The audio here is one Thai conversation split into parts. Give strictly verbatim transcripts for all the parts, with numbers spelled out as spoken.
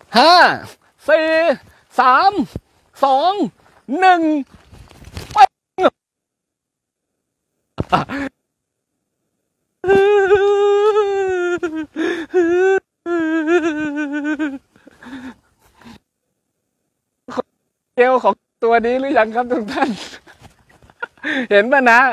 ห้าสี่สามสองหนึ่งไปเกลของตัวนี้หรือยังครับทุกท่านเห็นป่ะนะ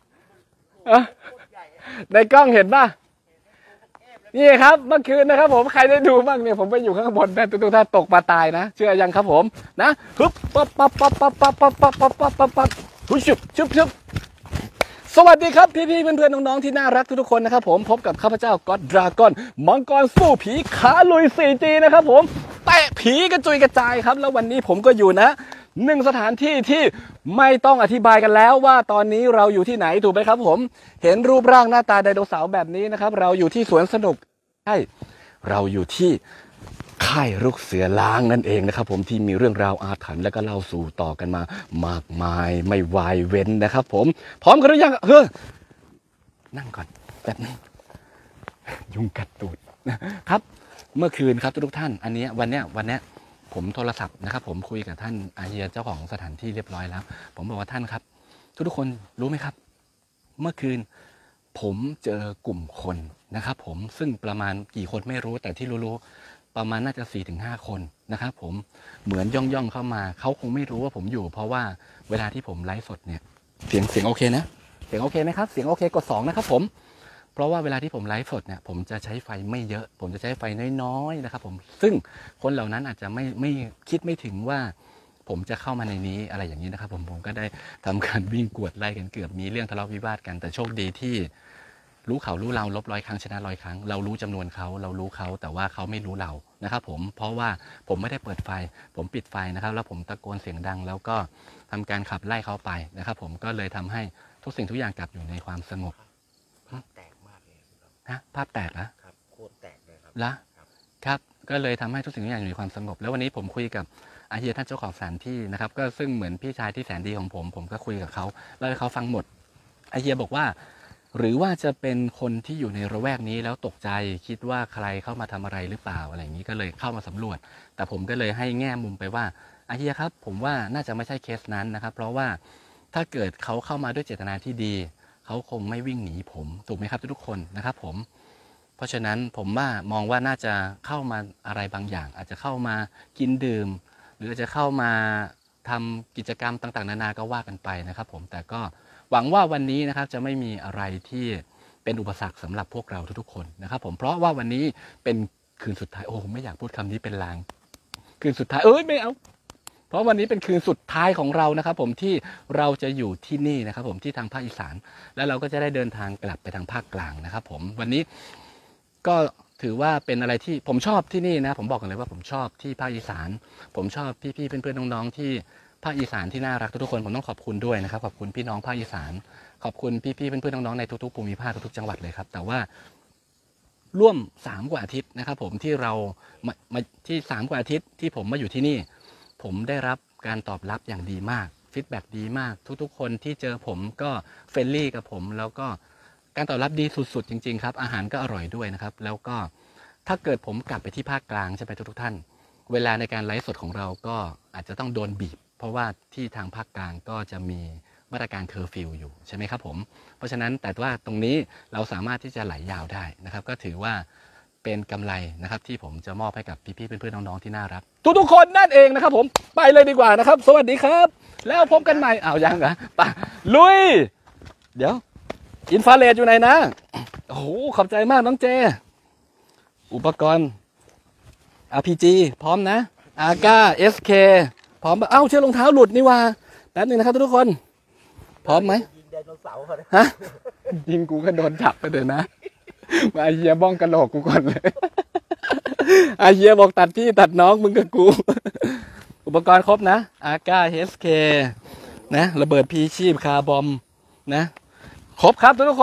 ในกล้องเห็นป่ะนี่ครับเมื่อคืนนะครับผมใครได้ดูบ้างเนี่ยผมไปอยู่ข้างบนนะทุกท่านตกมาตายนะเชื่อยังครับผมนะฮึบปั๊บปั๊บปั๊บปั๊บปั๊บปั๊บปั๊บปั๊บปั๊บปั๊บปั๊บหุบชุบชุบชุบสวัสดีครับพี่พี่เพื่อนเพื่อนน้องๆที่น่ารักทุกๆคนนะครับผมพบกับข้าพเจ้าก็อดดราก้อนมังกรสู้ผีขาลุย โฟร์จี นะครับผมเตะผีกระจุยกระจายครับแล้ววันนี้ผมก็อยู่นะหนึ่งสถานที่ที่ไม่ต้องอธิบายกันแล้วว่าตอนนี้เราอยู่ที่ไหนถูกไหมครับผมเห็นรูปร่างหน้าตาไดโนเสาร์แบบนี้นะครับเราอยู่ที่สวนสนุกใช่เราอยู่ที่ค่ายลูกเสือล้างนั่นเองนะครับผมที่มีเรื่องราวอาถรรพ์และก็เล่าสู่ต่อกันมามากมายไม่วายเว้นนะครับผมพร้อมกันหรือยังเฮ้ยนั่งก่อนแป๊บนึงยุงกัดตูดนะครับเมื่อคืนครับทุกท่านอันนี้วันเนี้ยวันเนี้ยผมโทรศัพท์นะครับผมคุยกับท่านอาเฮียเจ้าของสถานที่เรียบร้อยแล้วผมบอกว่าท่านครับทุกๆคนรู้ไหมครับเมื่อคืนผมเจอกลุ่มคนนะครับผมซึ่งประมาณกี่คนไม่รู้แต่ที่รู้ๆประมาณน่าจะ สี่ถึงห้า คนนะครับผมเหมือนย่องย่องเข้ามาเขาคงไม่รู้ว่าผมอยู่เพราะว่าเวลาที่ผมไลฟ์สดเนี่ยเสียงเสียงโอเคนะเสียงโอเคไหมครับเสียงโอเคกดสองนะครับผมเพราะว่าเวลาที่ผมไลฟ์สดเนี่ยผมจะใช้ไฟไม่เยอะผมจะใช้ไฟน้อยๆนะครับผมซึ่งคนเหล่านั้นอาจจะไม่ไม่คิดไม่ถึงว่าผมจะเข้ามาในนี้อะไรอย่างนี้นะครับผมผมก็ได้ทำการวิ่งกวดไล่กันเกือบมีเรื่องทะเลาะวิวาทกันแต่โชคดีที่รู้เขารู้เราลบร้อยครั้งชนะร้อยครั้งเรารู้จำนวนเขาเรารู้เขาแต่ว่าเขาไม่รู้เรานะครับผมเพราะว่าผมไม่ได้เปิดไฟผมปิดไฟนะครับแล้วผมตะโกนเสียงดังแล้วก็ทำการขับไล่เขาไปนะครับผมก็เลยทำให้ทุกสิ่งทุกอย่างกลับอยู่ในความสงบภาพแตกมากเลยฮะภาพแตกนะครับโคตรแตกเลยครับละครับก็เลยทำให้ทุกสิ่งทุกอย่างอยู่ในความสงบแล้ววันนี้ผมคุยกับอาเฮียท่านเจ้าของสถานที่นะครับก็ซึ่งเหมือนพี่ชายที่แสนดีของผมผมก็คุยกับเขาเล่าให้เขาฟังหมดอาเฮียบอกว่าหรือว่าจะเป็นคนที่อยู่ในระแวกนี้แล้วตกใจคิดว่าใครเข้ามาทำอะไรหรือเปล่าอะไรอย่างนี้ก็เลยเข้ามาสำรวจแต่ผมก็เลยให้แง่มุมไปว่าอาเฮียครับผมว่าน่าจะไม่ใช่เคสนั้นนะครับเพราะว่าถ้าเกิดเขาเข้ามาด้วยเจตนาที่ดีเขาคงไม่วิ่งหนีผมถูกไหมครับทุกคนนะครับผมเพราะฉะนั้นผมว่ามองว่าน่าจะเข้ามาอะไรบางอย่างอาจจะเข้ามากินดื่มหรืออาจจะเข้ามาทำกิจกรรมต่างๆนานาก็ว่ากันไปนะครับผมแต่ก็หวังว่าวันนี้นะครับจะไม่มีอะไรที่เป็นอุปสรรคสำหรับพวกเราทุกๆคนนะครับผมเพราะว่าวันนี้เป็นคืนสุดท้ายโอ้ไม่อยากพูดคำนี้เป็นลางคืนสุดท้ายเอ้ยไม่เอาเพราะวันนี้เป็นคืนสุดท้ายของเรานะครับผมที่เราจะอยู่ที่นี่นะครับผมที่ทางภาคอีสานแล้วเราก็จะได้เดินทางกลับไปทางภาคกลางนะครับผมวันนี้ก็ถือว่าเป็นอะไรที่ผมชอบที่นี่นะผมบอกกันเลยว่าผมชอบที่ภาคอีสานผมชอบพี่ๆเพื่อนๆน้องๆที่ภาคอีสานที่น่ารักทุกๆคนผมต้องขอบคุณด้วยนะครับขอบคุณพี่น้องภาคอีสานขอบคุณพี่ๆเพื่อนๆน้องๆในทุกๆภูมิภาคทุกๆจังหวัดเลยครับแต่ว่าร่วมสามกว่าอาทิตย์นะครับผมที่เรามาที่สามกว่าอาทิตย์ที่ผมมาอยู่ที่นี่ผมได้รับการตอบรับอย่างดีมากฟีดแบ็กดีมากทุกๆคนที่เจอผมก็เฟรนลี่กับผมแล้วก็การตอบรับดีสุดๆจริงๆครับอาหารก็อร่อยด้วยนะครับแล้วก็ถ้าเกิดผมกลับไปที่ภาคกลางใช่ไหมทุกๆท่านเวลาในการไลฟ์สดของเราก็อาจจะต้องโดนบีบเพราะว่าที่ทางภาคกลางก็จะมีมาตรการเคอร์ฟิวอยู่ใช่ไหมครับผมเพราะฉะนั้นแต่ว่าตรงนี้เราสามารถที่จะไหลยาวได้นะครับก็ถือว่าเป็นกำไรนะครับที่ผมจะมอบให้กับพี่ๆเพื่อนๆน้องๆที่น่ารักทุกๆคนนั่นเองนะครับผมไปเลยดีกว่านะครับสวัสดีครับแล้วพบกันใหม่อ้าวยังเหรอป่ะลุยเดี๋ยวอินฟราเรดอยู่ไหนนะโอ้โหขอบใจมากน้องเจอุปกรณ์ อาร์ พี จี พร้อมนะ อาร์ ก้า เอส เค พร้อมเอ้าเชือกรองเท้าหลุดนี่ว่าแป๊บนึงนะครับทุกคนพร้อมไหมยิงไดโนเสาร์เขาเลยฮะยิงกูก็โดนจับไปเลยนะมาเฮียบ้องกระโหลกกูก่อนเลยอาเฮียบอกตัดพี่ตัดน้องมึงกับกูอุปกรณ์ครบนะ อาร์ ก้า เอส เค นะระเบิดพีชีพคาร์บอมนะครบครับทุกคน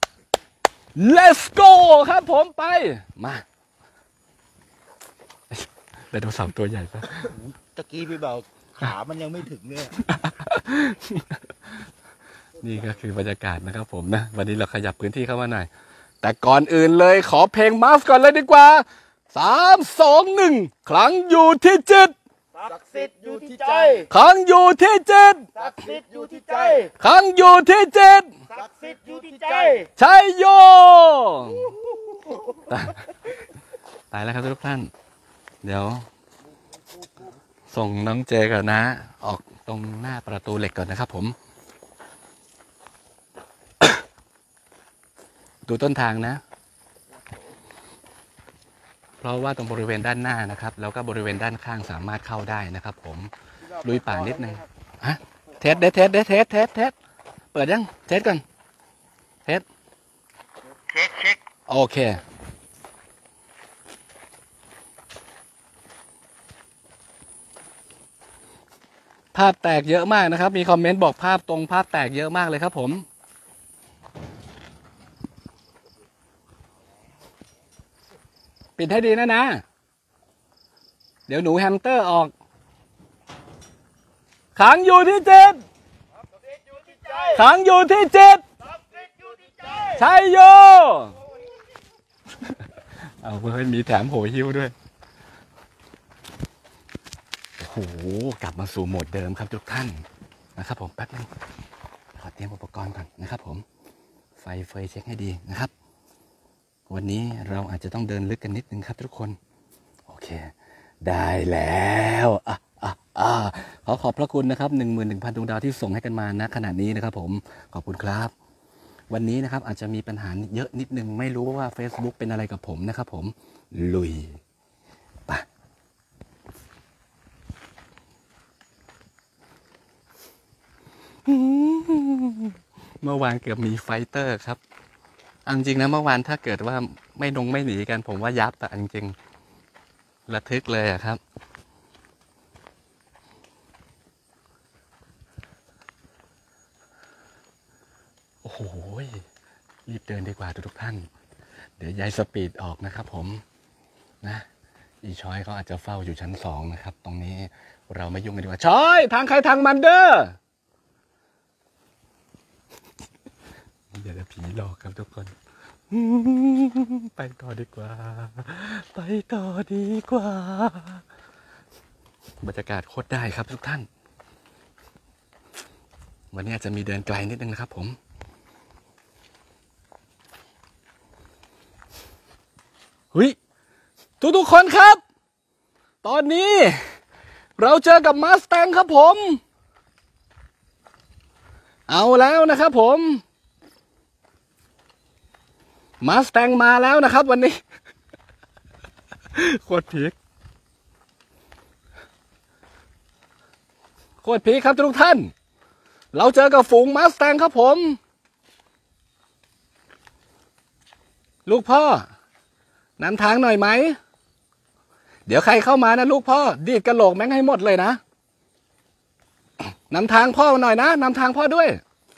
let's go ครับผมไปมาไดโนเสาร์ตัวใหญ่ปะตะกี้พี่เบาขามันยังไม่ถึงเนี่ยนี่ก็คือบรรยากาศนะครับผมนะวันนี้เราขยับพื้นที่เข้ามาหน่อยแต่ก่อนอื่นเลยขอเพลงมาสก่อนเลยดีกว่าสามสองหนึ่งครั้งอยู่ที่จิตศักดิ์สิทธิ์อยู่ที่ใจครั้งอยู่ที่จิตศักดิ์สิทธิ์อยู่ที่ใจครั้งอยู่ที่จิตศักดิ์สิทธิ์อยู่ที่ใจชัยโยตายแล้วครับทุกท่าน เดี๋ยว ส่งน้องเจกับนะออกตรงหน้าประตูเหล็กก่อนนะครับผม ดูต้นทางนะ เพราะว่าตรงบริเวณด้านหน้านะครับแล้วก็บริเวณด้านข้างสามารถเข้าได้นะครับผมลุยป่านิดนึงฮะเทสเดเทสเดเทสเทสเทสเปิดยังเทสก่อนเทสเช็คเช็คโอเคภาพแตกเยอะมากนะครับมีคอมเมนต์บอกภาพตรงภาพแตกเยอะมากเลยครับผมปิดให้ดีนะนะเดี๋ยวหนูแฮมสเตอร์ออกขังอยู่ที่เจ็ดขังอยู่ที่เจ็ดใช่โยเอาเพื่อนมีแถมโหหิ้วด้วยโอ้โหกลับมาสู่โหมดเดิมครับทุกท่านนะครับผมแป๊บนึงขอเตรียมอุปกรณ์ก่อนนะครับผมไฟเฟยเช็คให้ดีนะครับวันนี้เราอาจจะต้องเดินลึกกันนิดนึงครับทุกคนโอเคได้แล้วอ่ะอ่ะอ่ะขอขอบพระคุณนะครับหนึ่งหมื่นหนึ่งพันดวงดาวที่ส่งให้กันมาณขณะนี้นะครับผมขอบคุณครับวันนี้นะครับอาจจะมีปัญหาเยอะนิดนึงไม่รู้ว่า Facebook เป็นอะไรกับผมนะครับผมลุยไปเมื่อวานเกือบมีไฟเตอร์ครับจริงๆนะเมื่อวานถ้าเกิดว่าไม่นงไม่หนีกันผมว่ายับแต่จริงๆระทึกเลยอะครับโอ้โหรีบเดินดีกว่าทุกท่านเดี๋ยวยายสปีดออกนะครับผมนะอีช้อยเขาอาจจะเฝ้าอยู่ชั้นสองนะครับตรงนี้เราไม่ยุ่งกันดีกว่าช้อยทางใครทางมันเด้อเดี๋ยวผีหลอกครับทุกคนไปต่อดีกว่าไปต่อดีกว่าบรรยากาศโคตรได้ครับทุกท่านวันนี้อาจจะมีเดินไกลนิดนึงนะครับผมเฮ้ยทุกทุกคนครับตอนนี้เราเจอกับมาสแตงครับผมเอาแล้วนะครับผมมาสแตงมาแล้วนะครับวันนี้โคตรพีคโคตรพีคครับทุกท่านเราเจอกับฝูงมาสแตงครับผมลูกพ่อนำทางหน่อยไหมเดี๋ยวใครเข้ามานะลูกพ่อดีดกระโหลกแม่งให้หมดเลยนะนำทางพ่อหน่อยนะนำทางพ่อด้วย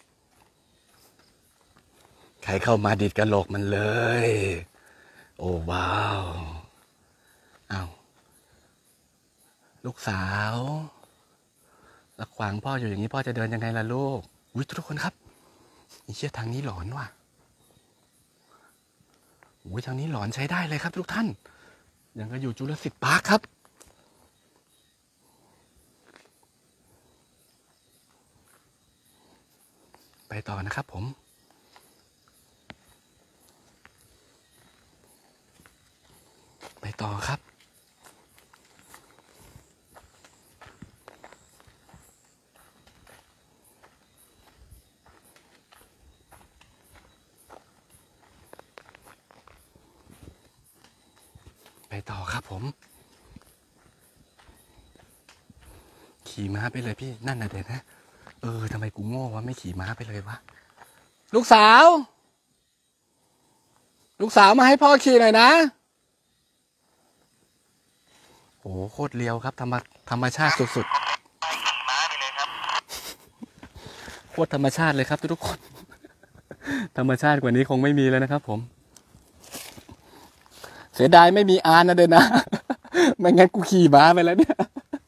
ใครเข้ามาดีดกระโหลกมันเลยโอ้ว้าวอ้าวลูกสาวแล้วขวางพ่ออยู่อย่างนี้พ่อจะเดินยังไงล่ะลูกอุ้ยทุกคนครับนี่เชื่อทางนี้หลอนว่ะอุ้ยทางนี้หลอนใช้ได้เลยครับทุกท่านยังก็อยู่จุลศิษย์ปาร์คครับไปต่อนะครับผมไปต่อครับไปต่อครับผมขี่ม้าไปเลยพี่นั่นน่ะเด็ดนะเออทำไมกูโง่วะไม่ขี่ม้าไปเลยวะลูกสาวลูกสาวมาให้พ่อขี่หน่อยนะโอ้โคตรเลียวครับธรรมธรรมชาติสุดๆโคตรธรรมชาติเลยครับทุกคนธรรมชาติกว่านี้คงไม่มีแล้วนะครับผมเสียดายไม่มีอานนะเดินนะไม่งั้นกูขี่ม้าไปแล้วเนี่ย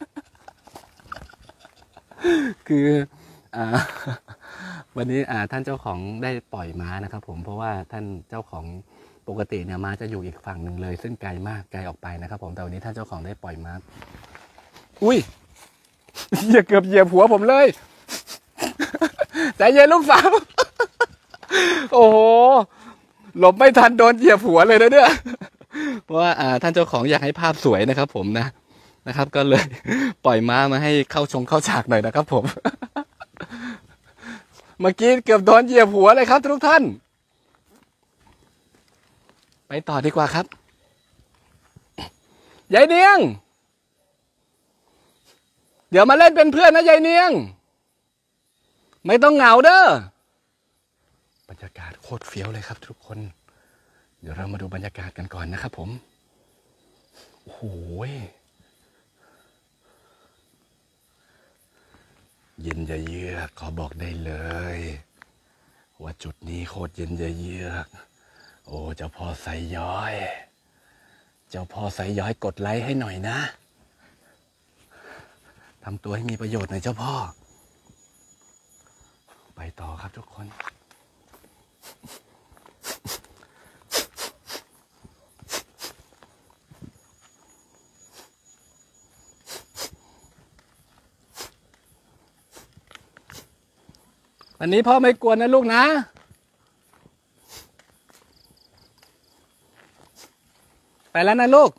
คืออ่าวันนี้อ่าท่านเจ้าของได้ปล่อยม้านะครับผมเพราะว่าท่านเจ้าของปกติเนี่ยม้าจะอยู่อีกฝั่งหนึ่งเลย ซึ่งไกลมากไกลออกไปนะครับผมแต่วันนี้ท่านเจ้าของได้ปล่อยม้าอุ้ยอย่าเกือบเหยียบหัวผมเลยใจเย็นลูกสาวโอ้โหหลบไม่ทันโดนเหยียบหัวเลยนะเนี่ยเพราะว่าอ่าท่านเจ้าของอยากให้ภาพสวยนะครับผมนะนะครับก็เลยปล่อยม้ามาให้เข้าชงเข้าฉากหน่อยนะครับผมเมื่อกี้เกือบโดนเหยียบหัวเลยครับทุกท่านไปต่อดีกว่าครับยายเนียงเดี๋ยวมาเล่นเป็นเพื่อนนะยายเนียงไม่ต้องเหงาเด้อบรรยากาศโคตรเฟี้ยวเลยครับทุกคนเดี๋ยวเรามาดูบรรยากาศกันก่อนนะครับผมโอ้โหเย็นจะเยือกขอบอกได้เลยว่าจุดนี้โคตรเย็นจะเยือกโอ้เจ้าพ่อไซย้อยเจ้าพ่อไซย้อยกดไลค์ให้หน่อยนะทำตัวให้มีประโยชน์หน่อยเจ้าพ่อไปต่อครับทุกคนวันนี้พ่อไม่กวนนะลูกนะไปแล้วนะลูก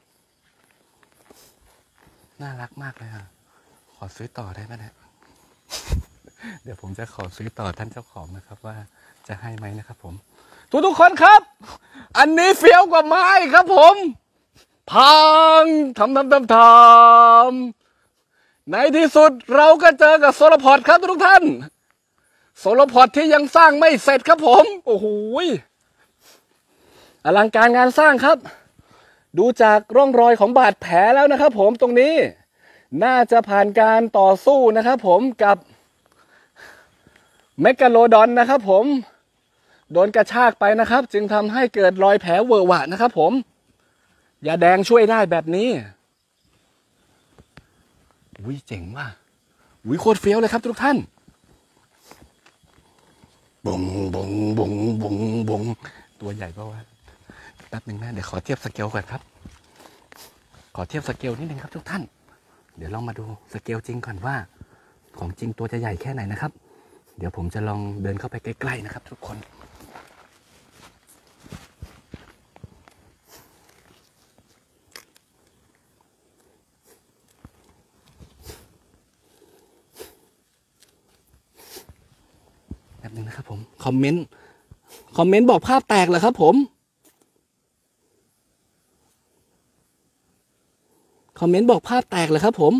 น่ารักมากเลยอ่ะขอซื้อต่อได้ไหมเนี่ย เดี๋ยวผมจะขอซื้อต่อท่านเจ้าของนะครับว่าจะให้ไหมนะครับผมทุกทุกคนครับอันนี้เฟี้ยวกว่าไม้ครับผมพังทำทำทำทำในที่สุดเราก็เจอกับโซลพอร์ตครับทุกท่านโซลพอร์ตที่ยังสร้างไม่เสร็จครับผมโอ้โหอลังการงานสร้างครับดูจากร่องรอยของบาดแผลแล้วนะครับผมตรงนี้น่าจะผ่านการต่อสู้นะครับผมกับเมกาโลดอนนะครับผมโดนกระชากไปนะครับจึงทำให้เกิดรอยแผลเวอะหวะนะครับผมยาแดงช่วยได้แบบนี้วิเจ๋งว่ะวิโคตรเฟี้ยวเลยครับทุกท่านบงบงบงบงบงตัวใหญ่ป่าววะแป๊บหนึ่งนะเดี๋ยวขอเทียบสเกลก่อนครับขอเทียบสเกลนิดนึงครับทุกท่านเดี๋ยวลองมาดูสเกลจริงก่อนว่าของจริงตัวจะใหญ่แค่ไหนนะครับเดี๋ยวผมจะลองเดินเข้าไปใกล้ๆนะครับทุกคนแบบนึงนะครับผมคอมเมนต์คอมเมนต์บอกภาพแตกเหรอครับผมคอมเมนต์บอกภาพแตกเหรอครับผม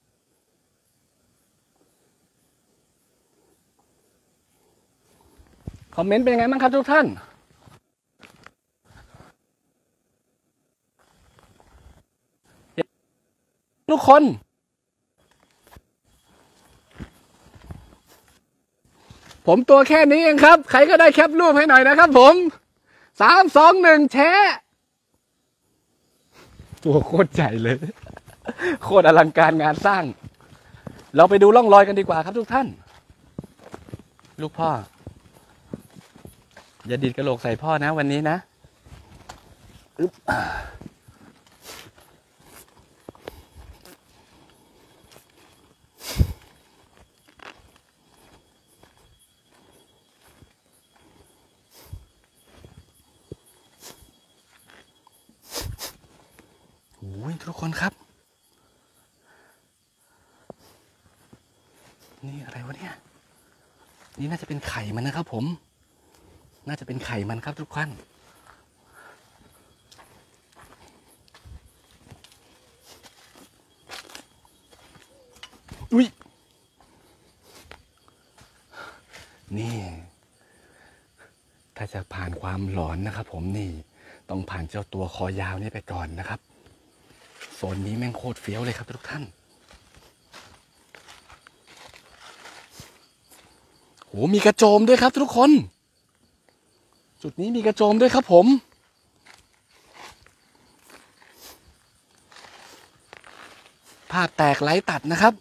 คอมเมนต์เป็นยังไงบ้างครับทุกท่านทุกคนผมตัวแค่นี้เองครับใครก็ได้แคปรูปให้หน่อยนะครับผมสามสองหนึ่งแชะตัวโคตรใหญ่เลยโคตรอลังการงานสร้างเราไปดูร่องรอยกันดีกว่าครับทุกท่านลูกพ่ออย่าดีดกระโหลกใส่พ่อนะวันนี้นะอึ๊บโอ้ยทุกคนครับนี่อะไรวะเนี่ยนี่น่าจะเป็นไข่มันนะครับผมน่าจะเป็นไข่มันครับทุกท่านอุ้ยนี่ถ้าจะผ่านความหลอนนะครับผมนี่ต้องผ่านเจ้าตัวคอยาวนี่ไปก่อนนะครับโซนนี้แม่งโคตรเฟี้ยวเลยครับทุกท่านโหมีกระโจมด้วยครับทุกคนจุดนี้มีกระโจมด้วยครับผมภาพแตกไร้ตัดนะครับ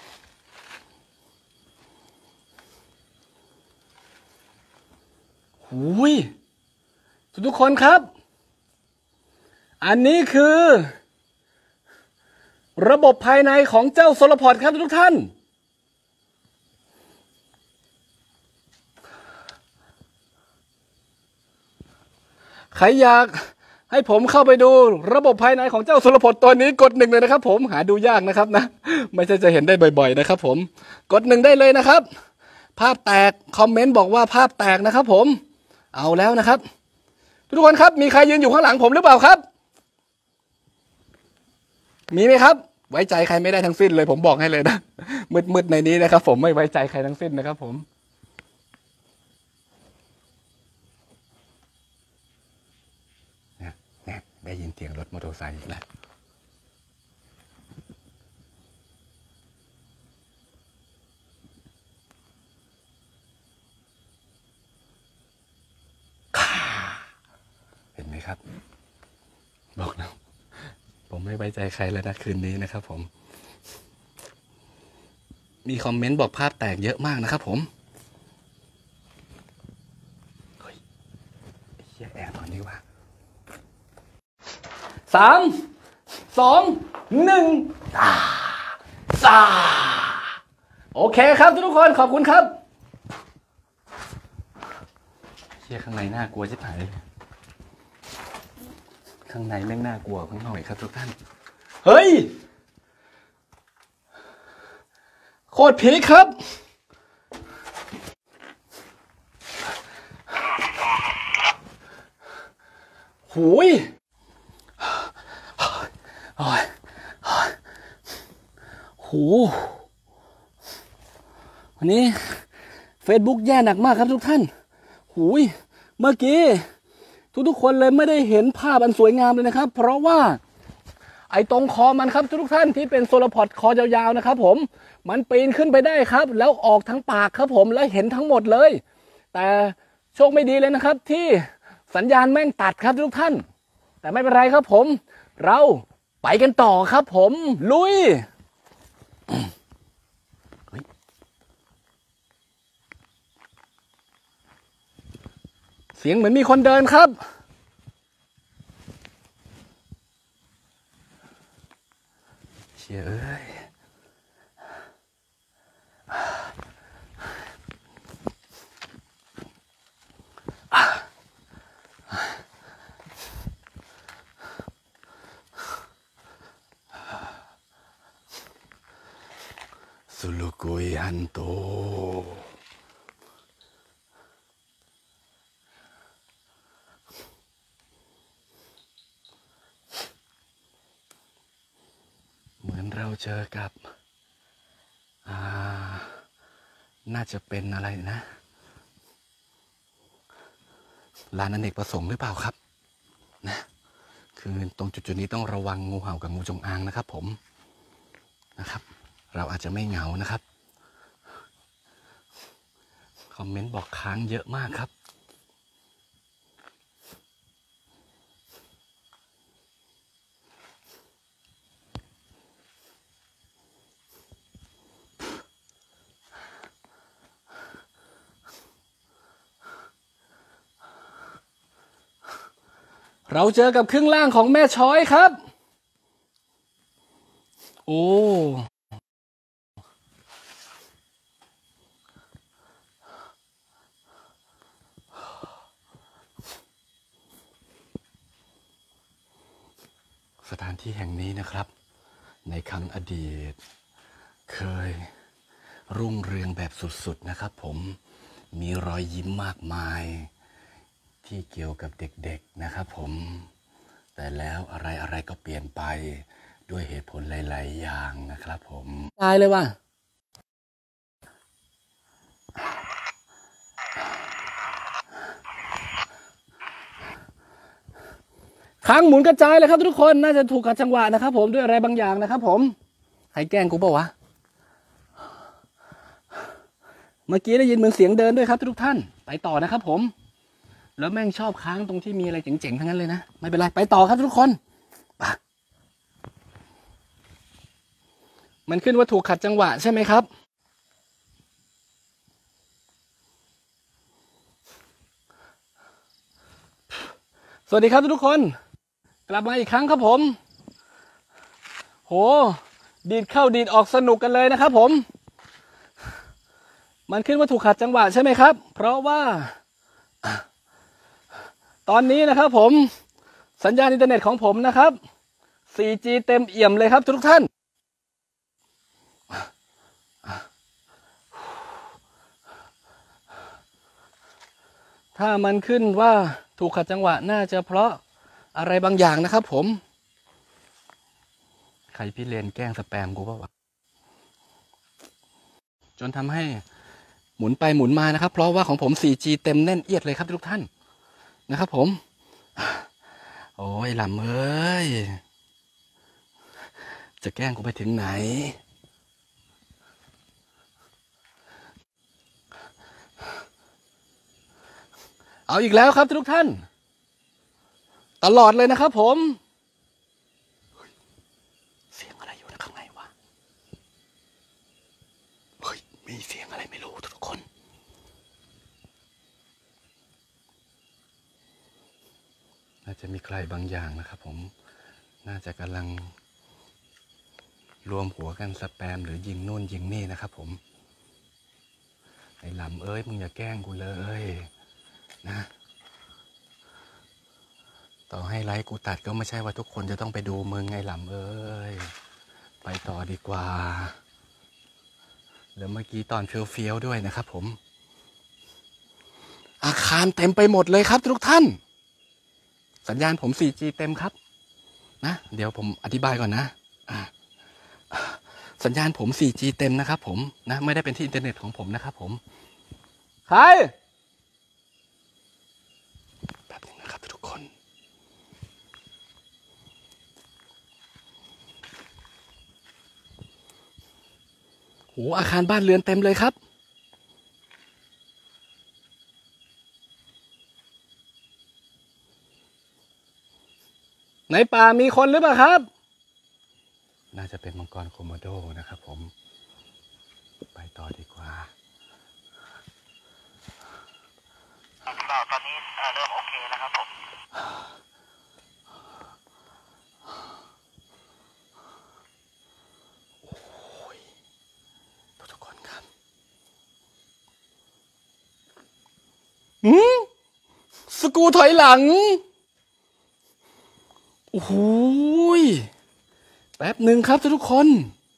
โอุ้ยทุกคนครับอันนี้คือระบบภายในของเจ้าโซลาพอดครับทุกท่านใครอยากให้ผมเข้าไปดูระบบภายในของเจ้าโซลาพอดตัวนี้กดหนึ่งเลยนะครับผมหาดูยากนะครับนะไม่ใช่จะเห็นได้บ่อยๆนะครับผมกดหนึ่งได้เลยนะครับภาพแตกคอมเมนต์บอกว่าภาพแตกนะครับผมเอาแล้วนะครับทุกคนครับมีใครยืนอยู่ข้างหลังผมหรือเปล่าครับมีไหมครับไว้ใจใครไม่ได้ทั้งสิ้นเลยผมบอกให้เลยนะมืดๆในนี้นะครับผมไม่ไว้ใจใครทั้งสิ้นนะครับผมเนี่ยเนี่ยได้ยินเสียงรถมอเตอร์ไซค์อีกแล้วเห็นไหมครับบอกแล้วผมไม่ไว้ใจใครเลยนะคืนนี้นะครับผมมีคอมเมนต์บอกภาพแตกเยอะมากนะครับผมเฮ้ยเฮียแอร์ตอนนี้ว่าสามสองหนึ่งอ่าซาโอเคครับทุกคนขอบคุณครับเฮียข้างในน่ากลัวชิบหายข้างในแม่งน่ากลัวข้างนอกครับทุกท่านเฮ้ยโคตรผีครับหูยโอ้ยหูวันนี้ Facebook แย่หนักมากครับทุกท่านหูยเมื่อกี้ทุกๆคนเลยไม่ได้เห็นภาพอันสวยงามเลยนะครับเพราะว่าไอ้ตรงคอมันครับทุกท่านที่เป็นโซลาพอดคอยาวๆนะครับผมมันปีนขึ้นไปได้ครับแล้วออกทั้งปากครับผมแล้วเห็นทั้งหมดเลยแต่โชคไม่ดีเลยนะครับที่สัญญาณแม่งตัดครับทุกท่านแต่ไม่เป็นไรครับผมเราไปกันต่อครับผมลุยเสียงเหมือนมีคนเดินครับเชี่ยเอ้ยสุลุกุยฮันโตเหมือนเราเจอกับอ่าน่าจะเป็นอะไรนะลานอเนกประสงค์หรือเปล่าครับนะคือตรงจุดๆนี้ต้องระวังงูเห่ากับงูจงอางนะครับผมนะครับเราอาจจะไม่เหงานะครับคอมเมนต์บอกค้างเยอะมากครับเราเจอกับครึ่งล่างของแม่ช้อยครับโอ้สถานที่แห่งนี้นะครับในครั้งอดีตเคยรุ่งเรืองแบบสุดๆนะครับผมมีรอยยิ้มมากมายที่เกี่ยวกับเด็กๆนะครับผมแต่แล้วอะไรๆก็เปลี่ยนไปด้วยเหตุผลหลายๆอย่างนะครับผมตายเลยว่ะค้างหมุนกระจายเลยครับทุกคนน่าจะถูกขัดจังหวะนะครับผมด้วยอะไรบางอย่างนะครับผมใครแกล้งกูเปล่าวะเมื่อกี้ได้ยินเหมือนเสียงเดินด้วยครับทุกท่านไปต่อนะครับผมแล้วแม่งชอบค้างตรงที่มีอะไรเจ๋งๆทั้งนั้นเลยนะไม่เป็นไรไปต่อครับทุกคนไปมันขึ้นว่าถูกขัดจังหวะใช่ไหมครับสวัสดีครับทุกคนกลับมาอีกครั้งครับผมโหดีดเข้าดีดออกสนุกกันเลยนะครับผมมันขึ้นว่าถูกขัดจังหวะใช่ไหมครับเพราะว่าตอนนี้นะครับผมสัญญาณอินเทอร์เน็ตของผมนะครับ โฟร์จี เต็มเอี่ยมเลยครับทุกท่านถ้ามันขึ้นว่าถูกขัดจังหวะน่าจะเพราะอะไรบางอย่างนะครับผมใครพี่เลนแกล้งสแปมกูเปล่าวะจนทำให้หมุนไปหมุนมานะครับเพราะว่าของผม โฟร์จี เต็มแน่นเอียดเลยครับทุกท่านนะครับผมโอ้ยลำเอ้ยจะแกล้งกูไปถึงไหนเอาอีกแล้วครับทุกท่านตลอดเลยนะครับผมเสียงอะไรอยู่นะข้างในวะเฮ้ยมีเสียงอะไรไม่รู้ทุกคนน่าจะมีใครบางอย่างนะครับผมน่าจะกำลังรวมหัวกันสแปมหรือยิงนู่นยิงนี่นะครับผมไอ้ลำเอ้ยมึงอย่าแกล้งกูเลยนะต่อให้ไลฟ์กูตัดก็ไม่ใช่ว่าทุกคนจะต้องไปดูมึงไงลำเอ้ยไปต่อดีกว่าแล้วเมื่อกี้ตอนเฟี้ยวๆด้วยนะครับผมอาคารเต็มไปหมดเลยครับทุกท่านสัญญาณผม โฟร์จี เต็มครับนะเดี๋ยวผมอธิบายก่อนนะสัญญาณผม โฟร์จี เต็มนะครับผมนะไม่ได้เป็นที่อินเทอร์เน็ตของผมนะครับผมใครแป๊บนึงนะครับทุกคนโหอาคารบ้านเรือนเต็มเลยครับในป่ามีคนหรือเปล่าครับน่าจะเป็นมังกรโคโมโดนะครับผมไปต่อดีกว่าตอนนี้เริ่มโอเคนะครับผมทุกคนครับหืมสกูถอยหลังโอ้โหแป๊บหนึ่งครับทุกคน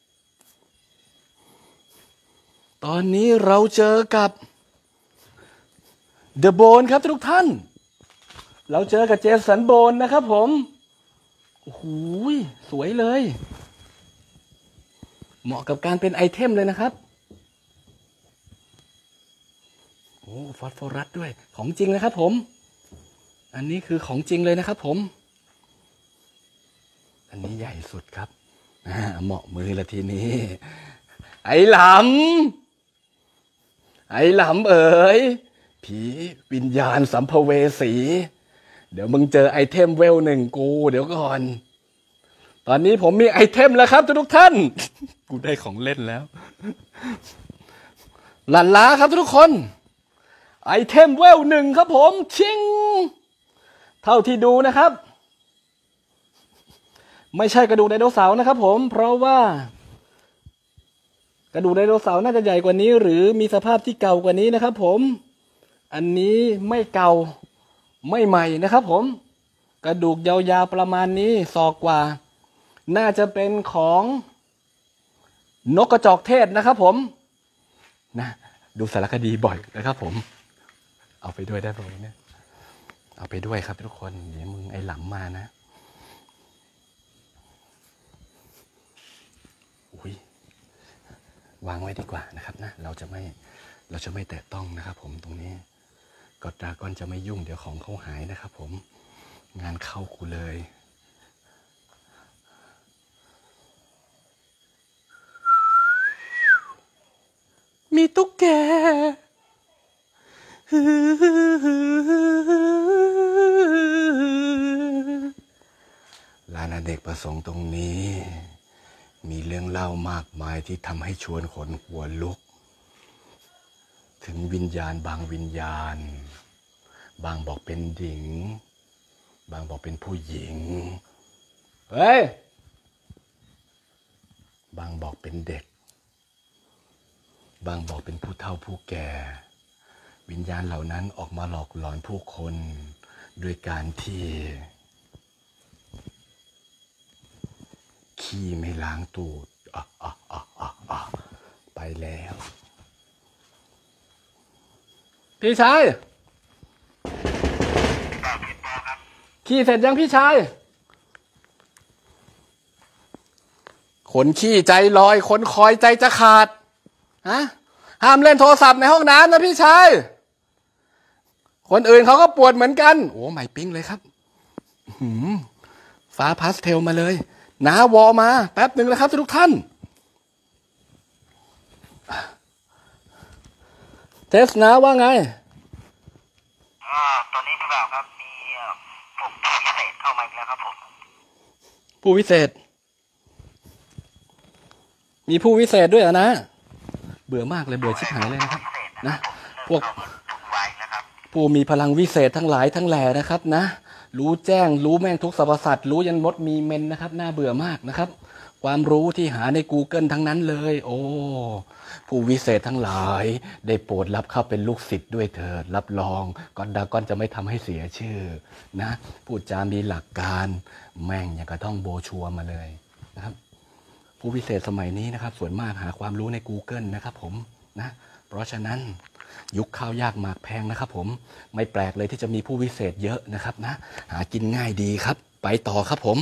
ตอนนี้เราเจอกับเดอะโบนครับทุกท่านเราเจอกับเจสันโบนนะครับผมโอ้โหสวยเลยเหมาะกับการเป็นไอเทมเลยนะครับโอ้ฟอสฟอรัสด้วยของจริงเลยครับผมอันนี้คือของจริงเลยนะครับผมอันนี้ใหญ่สุดครับเหมาะมือละทีนี้ไอ้หลำไอ้หลำเอ๋ยผีวิญญาณสัมภเวสีเดี๋ยวมึงเจอไอเทมเวลหนึ่งกูเดี๋ยวก่อนตอนนี้ผมมีไอเทมแล้วครับทุกท่านกูได้ของเล่นแล้วหลั่นล้าครับทุกคนไอเทมเวลหนึ่งครับผมชิงเท่าที่ดูนะครับไม่ใช่กระดูกไดโนเสาร์นะครับผมเพราะว่ากระดูกไดโนเสาร์น่าจะใหญ่กว่านี้หรือมีสภาพที่เก่ากว่านี้นะครับผมอันนี้ไม่เก่าไม่ใหม่นะครับผมกระดูกยาวๆประมาณนี้ศอกกว่าน่าจะเป็นของนกกระจอกเทศนะครับผมนะดูสารคดีบ่อยนะครับผมเอาไปด้วยได้ไหมเนี่ยเอาไปด้วยครับทุกคนเดี๋ยวมึงไอ้หลังมานะอุ้ยวางไว้ดีกว่านะครับนะเราจะไม่เราจะไม่แตะต้องนะครับผมตรงนี้ก็ดราก้อนจะไม่ยุ่งเดี๋ยวของเขาหายนะครับผมงานเข้ากูเลยมีตุ๊กแกลานอเนกประสงค์ตรงนี้มีเรื่องเล่ามากมายที่ทำให้ชวนขนหัวลุกถึงวิญญาณบางวิญญาณบางบอกเป็นหญิงบางบอกเป็นผู้หญิงเฮ้ยบางบอกเป็นเด็กบางบอกเป็นผู้เฒ่าผู้แก่วิญญาณเหล่านั้นออกมาหลอกหลอนผู้คนด้วยการที่ขี้ไม่ล้างตูดอ่ะอ่ะอ่ะอ่ะอ่ะไปแล้วพี่ชายขี้เสร็จยังพี่ชายขนขี้ใจลอยขนคอยใจจะขาดฮะห้ามเล่นโทรศัพท์ในห้องน้ำนะพี่ชายคนอื่นเขาก็ปวดเหมือนกันโอ้ไม่ปิ้งเลยครับหืมฟ้าพาสเทลมาเลยหนาวอมาแป๊บหนึ่งนะครับทุกท่านเทสนะว่าไงอ่าตอนนี้พี่บ่าวครับมีผมผู้พิเศษเข้ามาอีกแล้วครับผมผู้วิเศษมีผู้วิเศษด้วยเหรอนะเบื่อมากเลยเบื่อชิบหายเลยนะครับนะพวกผู้มีพลังวิเศษทั้งหลายทั้งแหล่นะครับนะรู้แจ้งรู้แม่งทุกสรรพสัตว์รู้ยันมดมีเมนนะครับน่าเบื่อมากนะครับความรู้ที่หาใน Google ทั้งนั้นเลยโอ้ผู้วิเศษทั้งหลายได้โปรดรับเข้าเป็นลูกศิษย์ด้วยเถิดรับรองกอนดากอนจะไม่ทำให้เสียชื่อนะพูดจามีหลักการแม่งอย่างกระท่องโบชัวมาเลยนะครับผู้วิเศษสมัยนี้นะครับส่วนมากหาความรู้ใน Google นะครับผมนะเพราะฉะนั้นยุคข้าวยากหมากแพงนะครับผมไม่แปลกเลยที่จะมีผู้วิเศษเยอะนะครับนะหากินง่ายดีครับไปต่อครับผม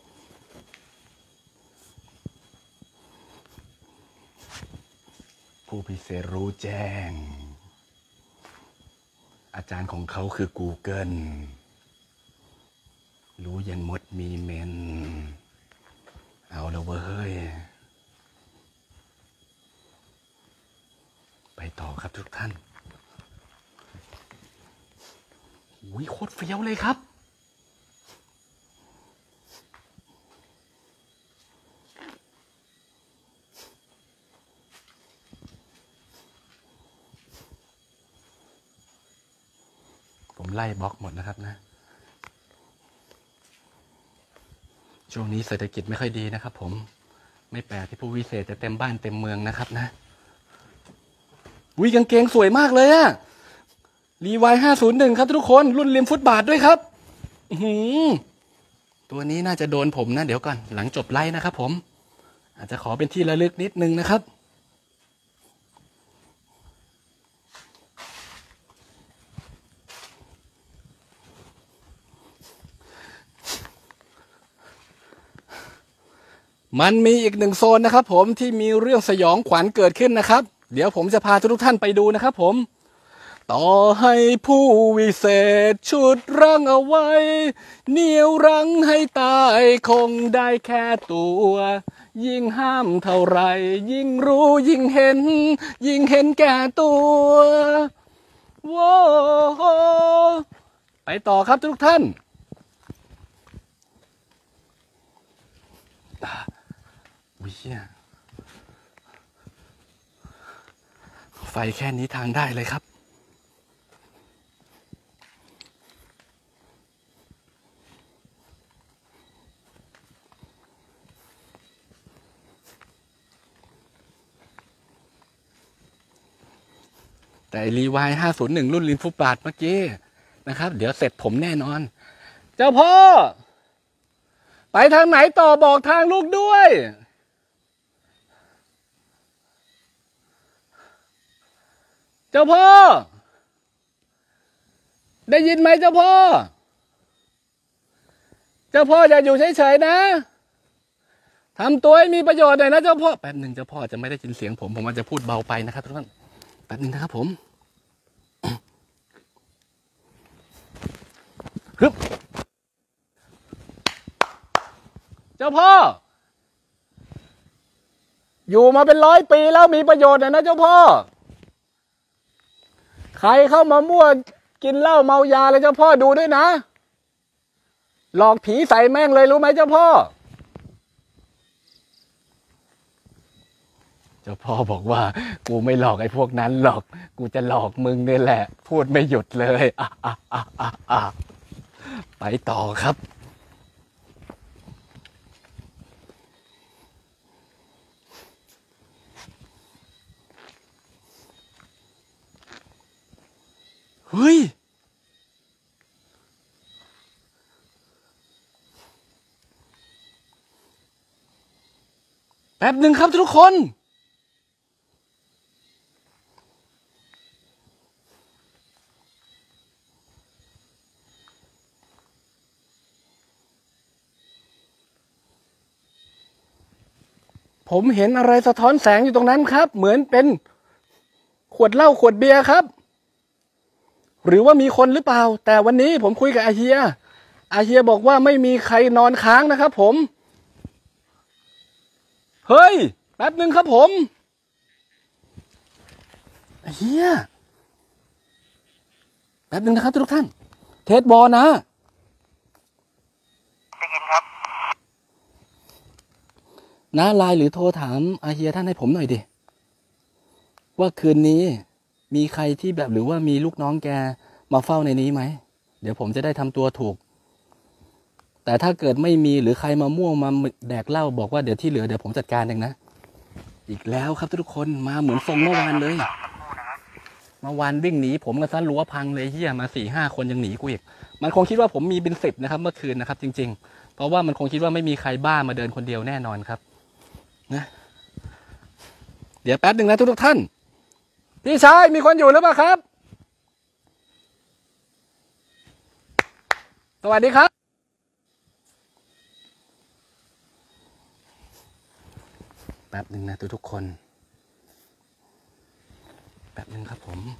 ผู้พิเศษรู้แจ้งอาจารย์ของเขาคือ Google รู้ยันมดมีเมนเอาละเว้ยไปต่อครับทุกท่านอุ้ยโคตรเฟี้ยวเลยครับผมไล่บล็อกหมดนะครับนะช่วงนี้เศรษฐกิจไม่ค่อยดีนะครับผมไม่แปลกที่ผู้วิเศษจะเต็มบ้านเต็มเมืองนะครับนะวิกางเกงสวยมากเลยอะรีวายห้าศูนย์หนึ่งครับทุกคนรุ่นริมฟุตบาทด้วยครับหืมตัวนี้น่าจะโดนผมนะเดี๋ยวก่อนหลังจบไลฟ์นะครับผมอาจจะขอเป็นที่ระลึกนิดนึงนะครับมันมีอีกหนึ่งโซนนะครับผมที่มีเรื่องสยองขวัญเกิดขึ้นนะครับเดี๋ยวผมจะพาทุกท่านไปดูนะครับผมต่อให้ผู้วิเศษชุดรั้งเอาไว้เหนี่ยวรั้งให้ตายคงได้แค่ตัวยิ่งห้ามเท่าไรยิ่งรู้ยิ่งเห็นยิ่งเห็นแก่ตัวว้าวไปต่อครับทุกท่านวิเชียไฟแค่นี้ทางได้เลยครับแต่รีวายห้าศูนย์หนึ่งรุ่นลินฟุตบาทเมื่อกี้นะครับเดี๋ยวเสร็จผมแน่นอนเจ้าพ่อไปทางไหนต่อบอกทางลูกด้วยเจ้าพ่อได้ยินไหมเจ้าพ่อเจ้าพ่ออย่าอยู่เฉยๆนะทำตัวให้มีประโยชน์หน่อยนะเจ้าพ่อแป๊บหนึ่งเจ้าพ่อจะไม่ได้ยินเสียงผมผมอาจจะพูดเบาไปนะครับทุกท่านแป๊บหนึ่งนะครับผมฮึบเจ้าพ่ออยู่มาเป็นร้อยปีแล้วมีประโยชน์หน่อยนะเจ้าพ่อใครเข้ามามั่วกินเหล้าเมายาเลยเจ้าพ่อดูด้วยนะหลอกผีใส่แม่งเลยรู้ไหมเจ้าพ่อเจ้าพ่อบอกว่ากูไม่หลอกไอ้พวกนั้นหรอกกูจะหลอกมึงนี่แหละพูดไม่หยุดเลยอ่ะอ่ะอ่ะอ่ะอ่ะไปต่อครับเฮ้ยแป๊บหนึ่งครับทุกคนผมเห็นอะไรสะท้อนแสงอยู่ตรงนั้นครับเหมือนเป็นขวดเหล้าขวดเบียร์ครับหรือว่ามีคนหรือเปล่าแต่วันนี้ผมคุยกับอาเฮียอาเฮียบอกว่าไม่มีใครนอนค้างนะครับผมเฮ้ยแป๊บหนึ่งครับผมอาเฮียแป๊บหนึ่งนะครับทุกท่านเทสบอลนะได้ยินครับน้าไลน์หรือโทรถามอาเฮียท่านให้ผมหน่อยดิว่าคืนนี้มีใครที่แบบหรือว่ามีลูกน้องแกมาเฝ้าในนี้ไหมเดี๋ยวผมจะได้ทำตัวถูกแต่ถ้าเกิดไม่มีหรือใครมาม่วงมาแดกเหล้าบอกว่าเดี๋ยวที่เหลือเดี๋ยวผมจัดการเองนะอีกแล้วครับทุกคนมาเหมือนทรงเมื่อวานเลยเมื่อวานวิ่งหนีผมกันซะรั้วพังเลยเฮียมาสี่ห้าคนยังหนีกูอีกมันคงคิดว่าผมมีเป็นสิบนะครับเมื่อคืนนะครับจริงๆเพราะว่ามันคงคิดว่าไม่มีใครบ้ามาเดินคนเดียวแน่นอนครับนะเดี๋ยวแป๊บหนึ่งนะทุกทุกท่านพี่ชายมีคนอยู่หรือเปล่าครับสวัสดีครับแป๊บหนึ่งนะทุกทุกคนแป๊บหนึ่งครับผม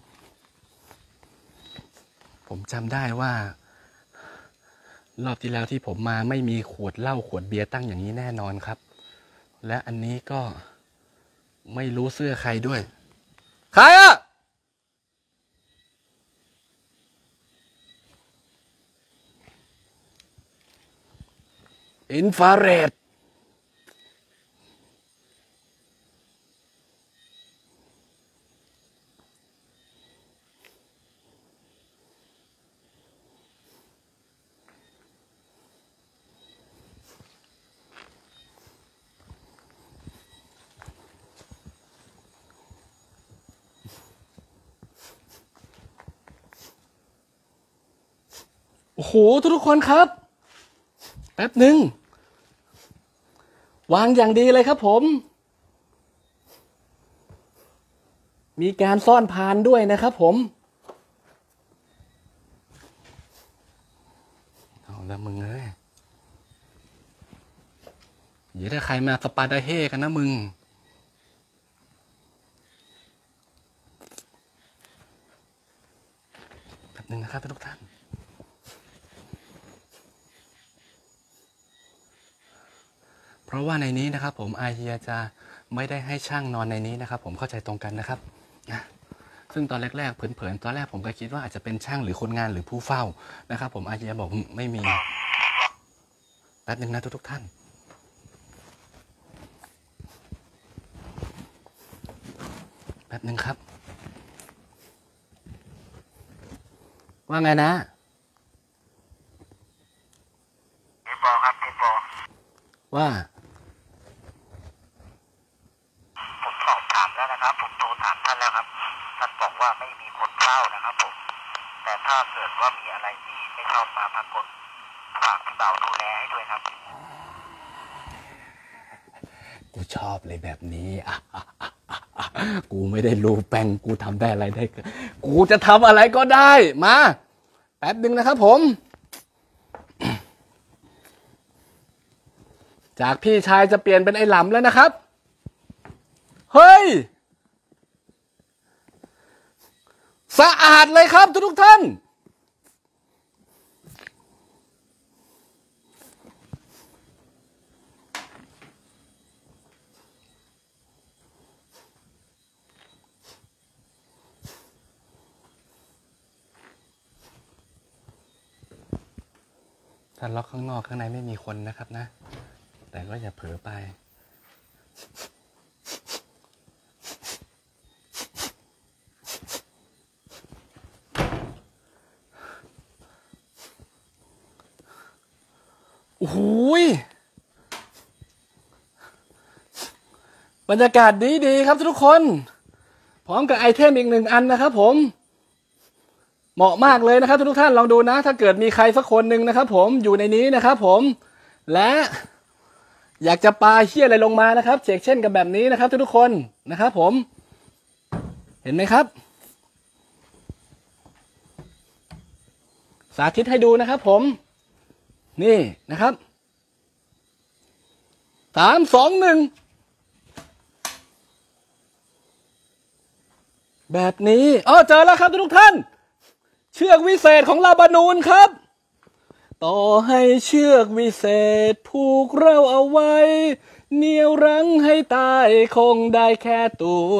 ผมจำได้ว่ารอบที่แล้วที่ผมมาไม่มีขวดเหล้าขวดเบียร์ตั้งอย่างนี้แน่นอนครับและอันนี้ก็ไม่รู้เสื้อใครด้วยใครอะอินฟราเรดโอ้โหทุกทุกคนครับแป๊บหนึ่งวางอย่างดีเลยครับผมมีการซ่อนพานด้วยนะครับผมเอาละมึงเอ้ยเดี๋ยวถ้าใครมาสปาดาเฮกันนะมึงแป๊บหนึ่งนะครับทุกท่านเพราะว่าในนี้นะครับผมอาเฮียจะไม่ได้ให้ช่างนอนในนี้นะครับผมเข้าใจตรงกันนะครับนะซึ่งตอนแรกๆเผินๆตอนแรกผมก็คิดว่าอาจจะเป็นช่างหรือคนงานหรือผู้เฝ้านะครับผมอาเฮียบอกไม่มีแป๊บหนึ่งนะทุกทุกท่านแป๊บหนึ่งครับว่าไงนะเทสบอลครับเทสบอลว่าผมสอบถามแล้วนะครับผมโทรถามท่านแล้วครับท่านบอกว่าไม่มีคนเฝ้านะครับผมแต่ถ้าเกิดว่ามีอะไรที่ไม่ชอบมาพากลฝากพี่เบาดูแลให้ด้วยครับกูชอบเลยแบบนี้อ่ะอ่ะอ่ะอ่ะอ่ะกูไม่ได้รู้แป้งกูทำได้อะไรได้กูจะทำอะไรก็ได้มาแป๊บหนึ่งนะครับผมจากพี่ชายจะเปลี่ยนเป็นไอ้หลำแล้วนะครับเฮ้ยสะอาดเลยครับทุกทุกท่านถ้าล็อกข้างนอกข้างในไม่มีคนนะครับนะแต่ก็อย่าเผลอไปโอ้โหบรรยากาศดีดีครับทุกคนพร้อมกับไอเทมอีกหนึ่งอันนะครับผมเหมาะมากเลยนะครับทุกท่านลองดูนะถ้าเกิดมีใครสักคนหนึ่งนะครับผมอยู่ในนี้นะครับผมและอยากจะปาเหี้ยอะไรลงมานะครับเชกเช่นกับแบบนี้นะครับทุกคนนะครับผมเห็นไหมครับสาธิตให้ดูนะครับผมนี่นะครับสามสองหนึ่งแบบนี้อ๋อเจอแล้วครับทุกท่านเชือกวิเศษของลาบานูนครับต่อให้เชือกวิเศษผูกเราเอาไว้เหนี่ยวรั้งให้ตายคงได้แค่ตัว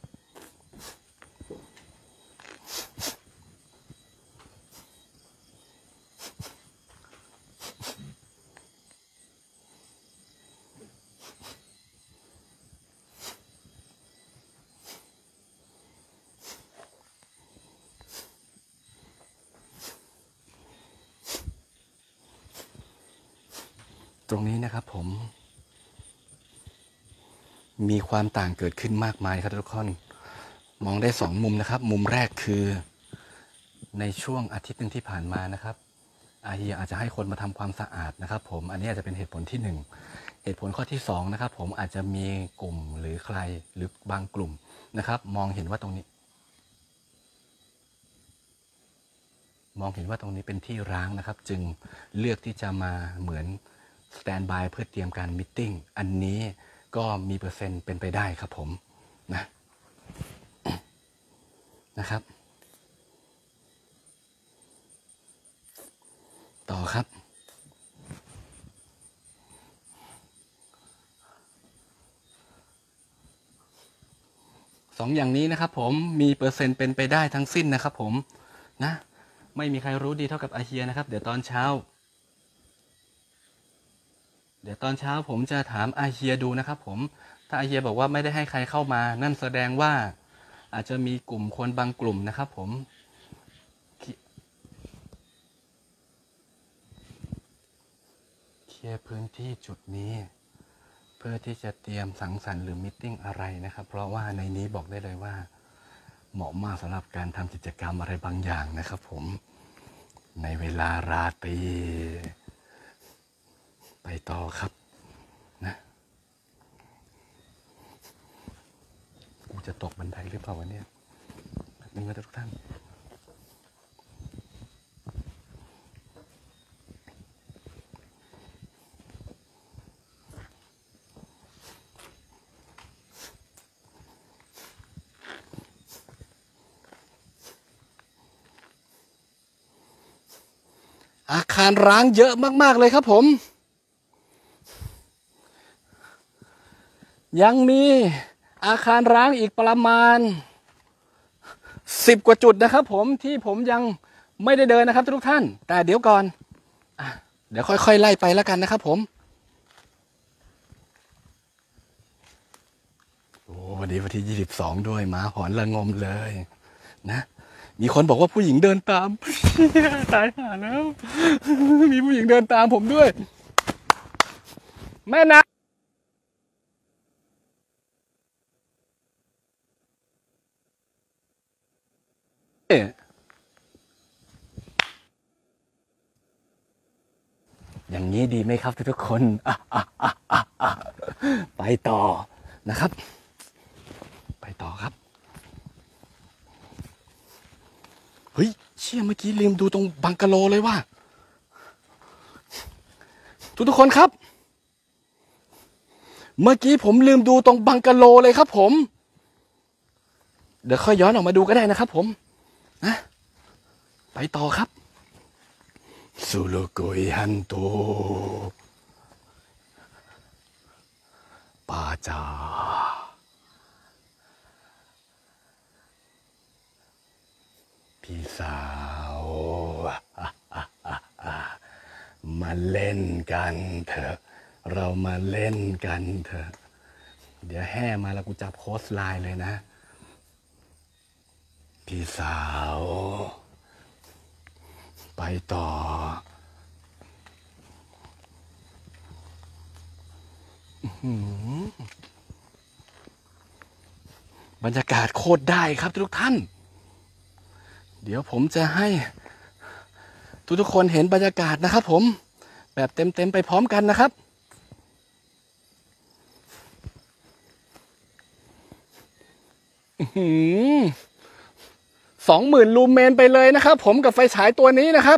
ตรงนี้นะครับผมมีความต่างเกิดขึ้นมากมายครับทุกคนมองได้สองมุมนะครับมุมแรกคือในช่วงอาทิตย์หนึ่งที่ผ่านมานะครับอาเฮียอาจจะให้คนมาทำความสะอาดนะครับผมอันนี้อาจจะเป็นเหตุผลที่หนึ่งเหตุผลข้อที่สองนะครับผมอาจจะมีกลุ่มหรือใครหรือบางกลุ่มนะครับมองเห็นว่าตรงนี้มองเห็นว่าตรงนี้เป็นที่ร้างนะครับจึงเลือกที่จะมาเหมือนสแตนบายเพื่อเตรียมการมีตติ้งอันนี้ก็มีเปอร์เซ็นต์เป็นไปได้ครับผมนะนะครับต่อครับสองอย่างนี้นะครับผมมีเปอร์เซ็นต์เป็นไปได้ทั้งสิ้นนะครับผมนะไม่มีใครรู้ดีเท่ากับอาเฮียนะครับเดี๋ยวตอนเช้าเดี๋ยวตอนเช้าผมจะถามอาเฮียดูนะครับผมถ้าอาเฮียบอกว่าไม่ได้ให้ใครเข้ามานั่นแสดงว่าอาจจะมีกลุ่มคนบางกลุ่มนะครับผมเคลียร์พื้นที่จุดนี้เพื่อที่จะเตรียมสังสรรค์หรือมิทติ้งอะไรนะครับเพราะว่าในนี้บอกได้เลยว่าเหมาะมากสำหรับการทำกิจกรรมอะไรบางอย่างนะครับผมในเวลาราตรีไปต่อครับนะกูจะตกบันไดหรือเปล่าวะเนี่ยนึกว่าทุกท่านอาคารร้างเยอะมากๆเลยครับผมยังมีอาคารร้างอีกประมาณสิบกว่าจุดนะครับผมที่ผมยังไม่ได้เดินนะครับทุกท่านแต่เดี๋ยวก่อนอ่ะเดี๋ยวค่อยๆไล่ไปแล้วกันนะครับผมโอ้วันนี้วันที่ยี่สิบสองด้วยหมาหอนระงมเลยนะมีคนบอกว่าผู้หญิงเดินตามตายห่าแล้วมีผู้หญิงเดินตามผมด้วยแม่นะอย่างนี้ดีไหมครับทุกคนไปต่อนะครับไปต่อครับเฮ้ยเชี่ยเมื่อกี้ลืมดูตรงบังกะโลเลยว่าทุกทุกคนครับเมื่อกี้ผมลืมดูตรงบังกะโลเลยครับผมเดี๋ยวค่อยย้อนออกมาดูก็ได้นะครับผมนะไปต่อครับสุโลโกยฮันโตปาจาพี่สาวมาเล่นกันเถอะเรามาเล่นกันเถอะเดี๋ยวแห่มาแล้วกูจับโค้ชไลน์เลยนะพี่สาวไปต่อบรรยากาศโคตรได้ครับทุกท่านเดี๋ยวผมจะให้ทุกๆคนเห็นบรรยากาศนะครับผมแบบเต็มๆไปพร้อมกันนะครับสองหมื่นลูเมนไปเลยนะครับผมกับไฟฉายตัวนี้นะครับ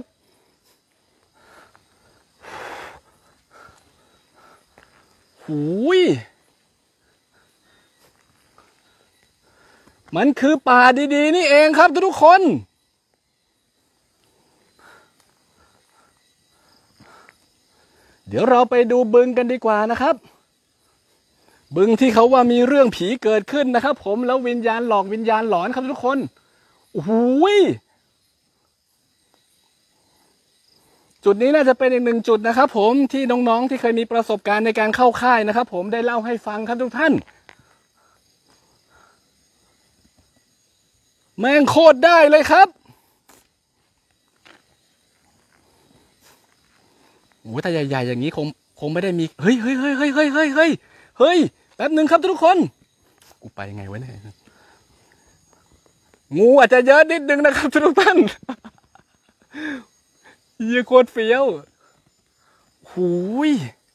หูยมันคือป่าดีๆนี่เองครับทุกคนเดี๋ยวเราไปดูบึงกันดีกว่านะครับบึงที่เขาว่ามีเรื่องผีเกิดขึ้นนะครับผมแล้ววิญญาณหลอกวิญญาณหลอนครับทุกคนโอ้โหจุดนี้น่าจะเป็นอีกหนึ่งจุดนะครับผมที่น้องๆที่เคยมีประสบการณ์ในการเข้าค่ายนะครับผมได้เล่าให้ฟังครับทุกท่านแม่งโคตรได้เลยครับโอ้แต่ใหญ่ๆอย่างนี้คงคงไม่ได้มีเฮ้ยเฮ้ยเฮ้ยเฮ้ยเฮ้ยเฮ้ยเฮ้ยเฮ้ยแป๊บหนึ่งครับทุกคนกูไปไงวะเนี่ยงูอาจจะเยอะนิดนึงนะครับทุกท่านเยี่ยโคตรเฟี้ยวหูย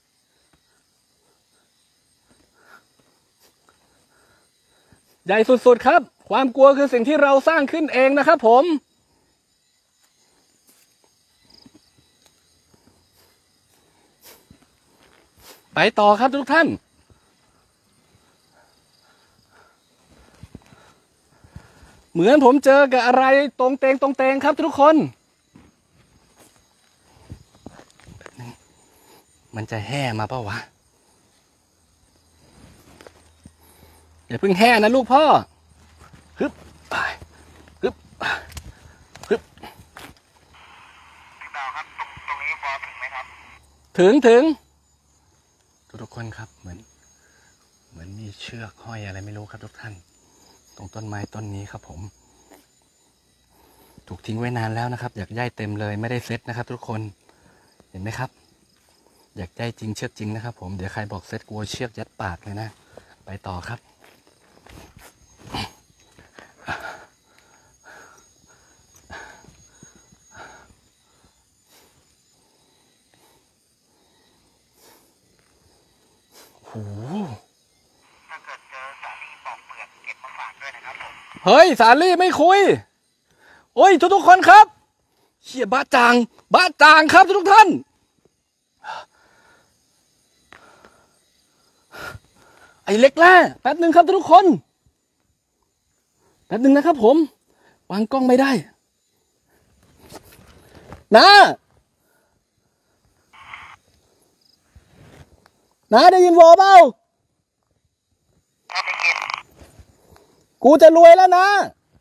ใหญ่สุดๆครับความกลัวคือสิ่งที่เราสร้างขึ้นเองนะครับผมไปต่อครับทุกท่านเหมือนผมเจอกับอะไรตรงเตงตรงเตงครับทุกคนมันจะแห่มาเปล่าวะอย่าเพิ่งแห่นะลูกพ่อฮึบไปฮึบฮึบพี่บ่าวครับตรงตรงนี้พอถึงไหมครับถึงถึงทุกคนครับเหมือนเหมือนมีเชือกห้อยอะไรไม่รู้ครับทุกท่านตรงต้นไม้ต้นนี้ครับผมถูกทิ้งไว้นานแล้วนะครับอยากย่ายเต็มเลยไม่ได้เซ็ตนะครับทุกคนเห็นไหมครับอยากย่ายจริงเชือกจริงนะครับผมเดี๋ยวใครบอกเซ็ตกลัวเชือกยัดปากเลยนะไปต่อครับโอ้ถ้าเกิดเจอสาลี่ปอกเปลือกเก็บมาฝากด้วยนะครับผมเฮ้ยสาลี่ไม่คุยโอ้ยทุกทุกคนครับเชี่ยบ้าจางบ้าจางครับทุกท่านไอ้เล็กแร่แป๊บหนึ่งครับทุกคนแป๊บหนึ่งนะครับผมวางกล้องไม่ได้นะนะได้ยินวอเปล่ากูจะรวยแล้วนะ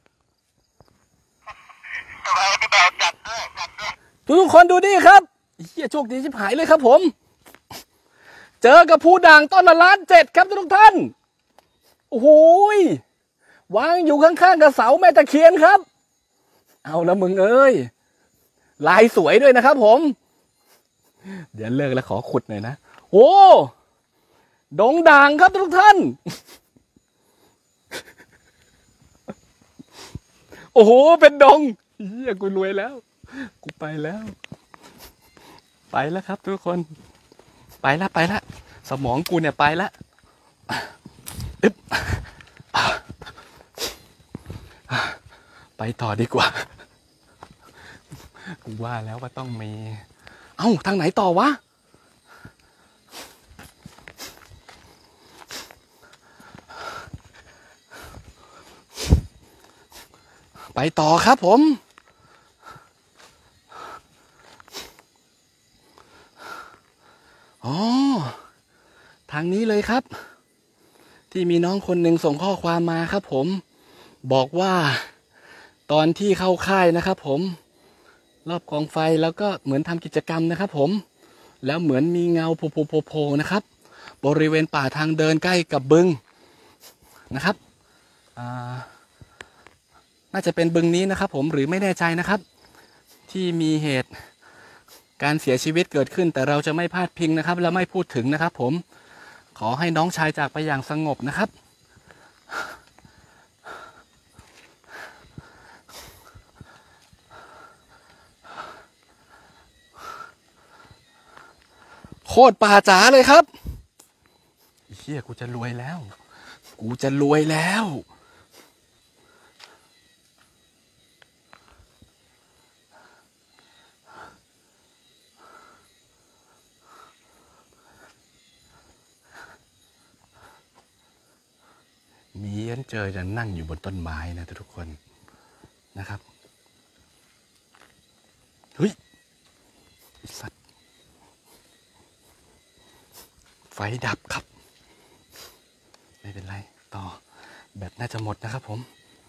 ทุกคนดูดิครับเฮียโชคดีชิบหายเลยครับผมเจอกับผู้ด่างต้นละล้านเจ็ดครับทุกท่านโอ้โหวางอยู่ข้างๆกับเสาแม่ตะเคียนครับเอาละมึงเอ้ยลายสวยด้วยนะครับผมเดี๋ยวเลิกแล้วขอขุดหน่อยนะโอ้ดงด่างครับทุกท่านโอ้โหเป็นดงเฮียกูรวยแล้วกูไปแล้วไปแล้วครับทุกคนไปแล้วไปแล้วสมองกูเนี่ยไปแล้วอึ๊บไปต่อดีกว่ากูว่าแล้วว่าต้องมีเอ้าทางไหนต่อวะไปต่อครับผมอ๋อทางนี้เลยครับที่มีน้องคนหนึ่งส่งข้อความมาครับผมบอกว่าตอนที่เข้าค่ายนะครับผมรอบกองไฟแล้วก็เหมือนทำกิจกรรมนะครับผมแล้วเหมือนมีเงาโผล่ๆๆนะครับบริเวณป่าทางเดินใกล้กับบึงนะครับอ่าน่าจะเป็นบึงนี้นะครับผมหรือไม่แน่ใจนะครับที่มีเหตุการเสียชีวิตเกิดขึ้นแต่เราจะไม่พลาดพิงนะครับและไม่พูดถึงนะครับผมขอให้น้องชายจากไปอย่างสงบนะครับโคตรป่าจ๋าเลยครับเฮียกูจะรวยแล้วกูจะรวยแล้วมีเย็นเจอจะนั่งอยู่บนต้นไม้นะทุกคนนะครับเฮ้ยสัตว์ไฟดับครับไม่เป็นไรต่อแบตน่าจะหมดนะครับผม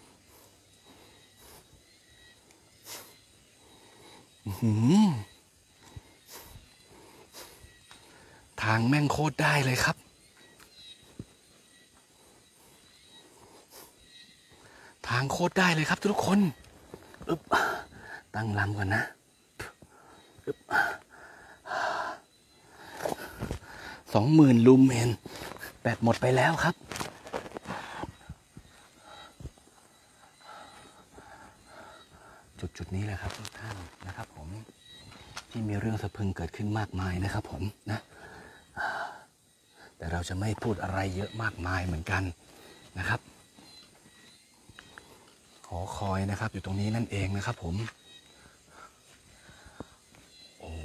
ทางแม่งโคตรได้เลยครับทางโคตรได้เลยครับทุกคนอึ๊บตั้งลำก่อนนะอึ๊บสองหมื่นลูเมนแบตหมดไปแล้วครับจุดจุดนี้แหละครับทุกท่านนะครับผมที่มีเรื่องสะพรึงเกิดขึ้นมากมายนะครับผมนะแต่เราจะไม่พูดอะไรเยอะมากมายเหมือนกันนะครับหอคอยนะครับอยู่ตรงนี้นั่นเองนะครับผมโอ้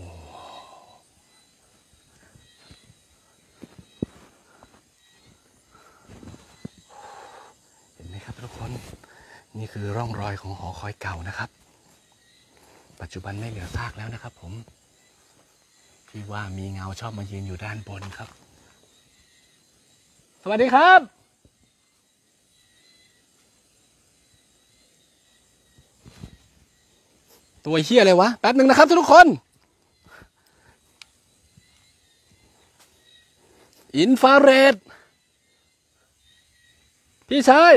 เห็นไหมครับทุกคนนี่คือร่องรอยของหอคอยเก่านะครับปัจจุบันไม่เหลือซากแล้วนะครับผมที่ว่ามีเงาชอบมายืนอยู่ด้านบนครับสวัสดีครับตัวเหี้ยอะไรวะแป๊บหนึ่งนะครับทุกคนอินฟราเรดพี่ชาย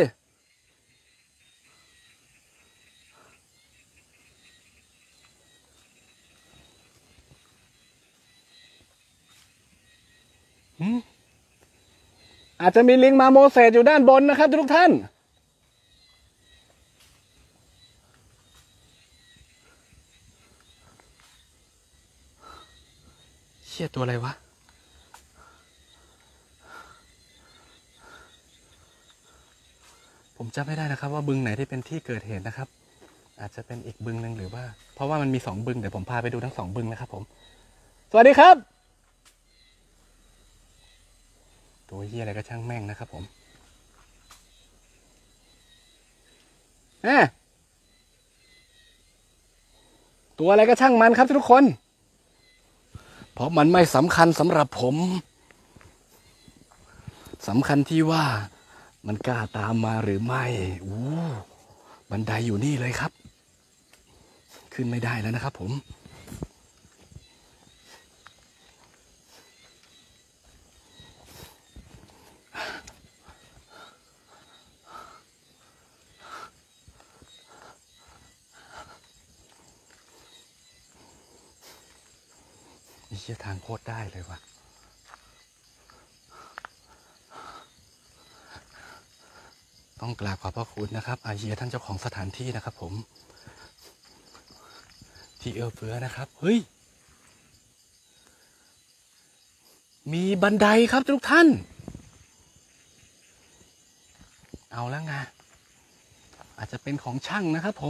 อาจจะมีลิงมาโมเสสอยู่ด้านบนนะครับทุกท่านเชี่ยตัวอะไรวะผมจำไม่ได้นะครับว่าบึงไหนที่เป็นที่เกิดเหตุนะครับอาจจะเป็นอีกบึงหนึ่งหรือว่าเพราะว่ามันมีสองบึงเดี๋ยวผมพาไปดูทั้งสองบึงนะครับผมสวัสดีครับตัวเหี้ยอะไรก็ช่างแม่งนะครับผมแหมตัวอะไรก็ช่างมันครับทุกคนเพราะมันไม่สำคัญสำหรับผมสำคัญที่ว่ามันกล้าตามมาหรือไม่อู้บันไดอยู่นี่เลยครับขึ้นไม่ได้แล้วนะครับผมนี่เชี่ยทางโคตรได้เลยว่ะต้องกราบขอบพระคุณนะครับอาเฮียท่านเจ้าของสถานที่นะครับผมที่เอื้อเฟื้อนะครับเฮ้ยมีบันไดครับทุกท่านเอาแล้วไงอาจจะเป็นของช่างนะครับผม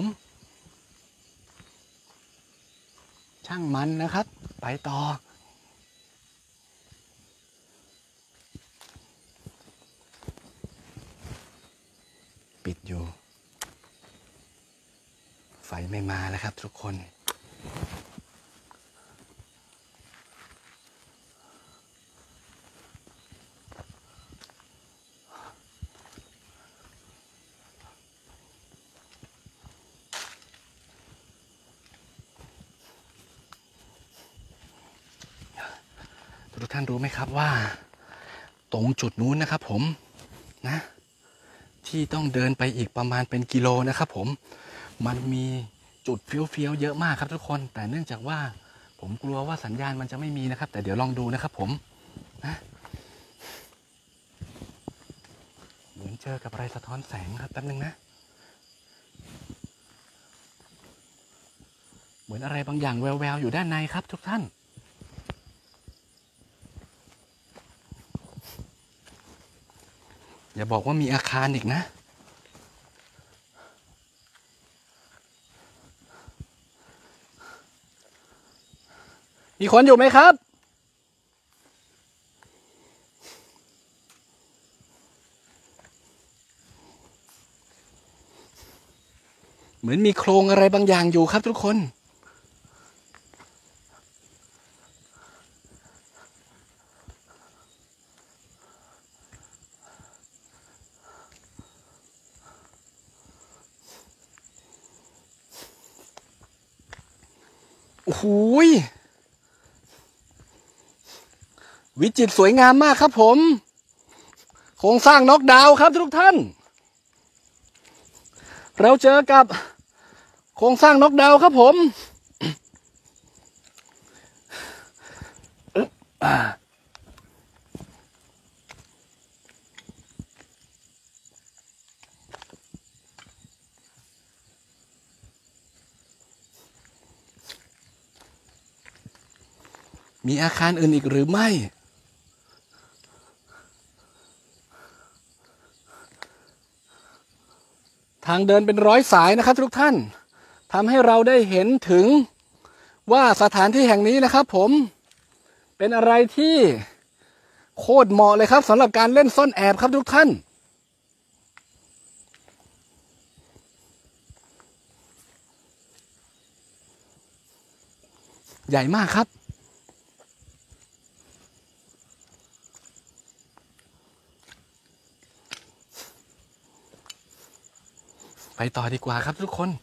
ช่างมันนะครับไปต่อปิดอยู่ไฟไม่มาแล้วครับทุกคนทุกท่านรู้ไหมครับว่าตรงจุดนู้นนะครับผมนะที่ต้องเดินไปอีกประมาณเป็นกิโลนะครับผมมันมีจุดเฟี้ยวๆเยอะมากครับทุกคนแต่เนื่องจากว่าผมกลัวว่าสัญญาณมันจะไม่มีนะครับแต่เดี๋ยวลองดูนะครับผมนะจอกับอะไรสะท้อนแสงครับแป๊บนึงนะเหมือนอะไรบางอย่างแววๆอยู่ด้านในครับทุกท่านอย่าบอกว่ามีอาคารอีกนะมีคนอยู่ไหมครับเหมือนมีโครงอะไรบางอย่างอยู่ครับทุกคนโอ้โหวิจิตรสวยงามมากครับผมโครงสร้างน็อกดาวน์ครับทุกท่านเราเจอกับโครงสร้างน็อกดาวน์ครับผมมีอาคารอื่นอีกหรือไม่ทางเดินเป็นร้อยสายนะครับทุกท่านทำให้เราได้เห็นถึงว่าสถานที่แห่งนี้นะครับผมเป็นอะไรที่โคตรเหมาะเลยครับสำหรับการเล่นซ่อนแอบครับทุกท่านใหญ่มากครับไปต่อดีกว่าครับทุกคน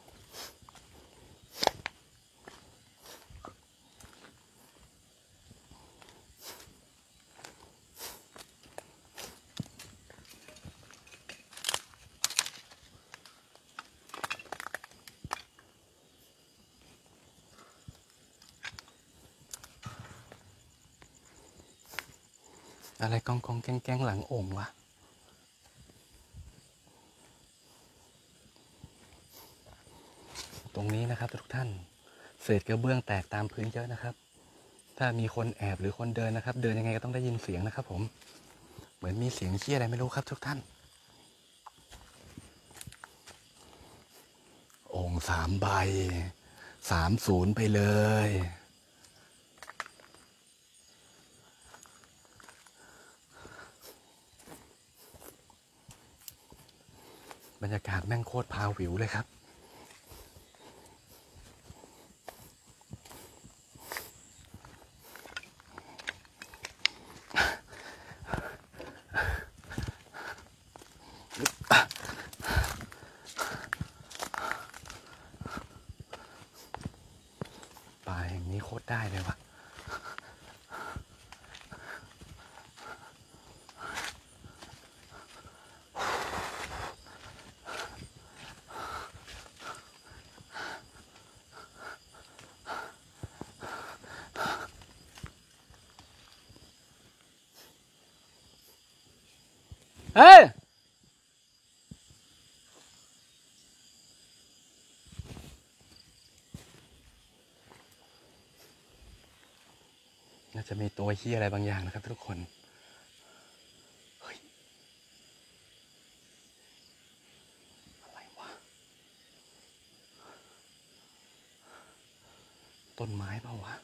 อะไรกองกองแกงแกงหลังโอ่งวะตรงนี้นะครับทุกท่านเศษกระเบื้องแตกตามพื้นเยอะนะครับถ้ามีคนแอบหรือคนเดินนะครับเดินยังไงก็ต้องได้ยินเสียงนะครับผมเหมือนมีเสียงเชี่ยอะไรไม่รู้ครับทุกท่านโอ่งสามใบสามศูนย์ไปเลยบรรยากาศแม่งโคตรพาวิวเลยครับป่าอย่างนี้โคตรได้เลยวะเฮ้ยน่าจะมีตัวเหี้ยอะไรบางอย่างนะครับทุกคนเฮ้ยอะไรวะต้นไม้เปล่าวะ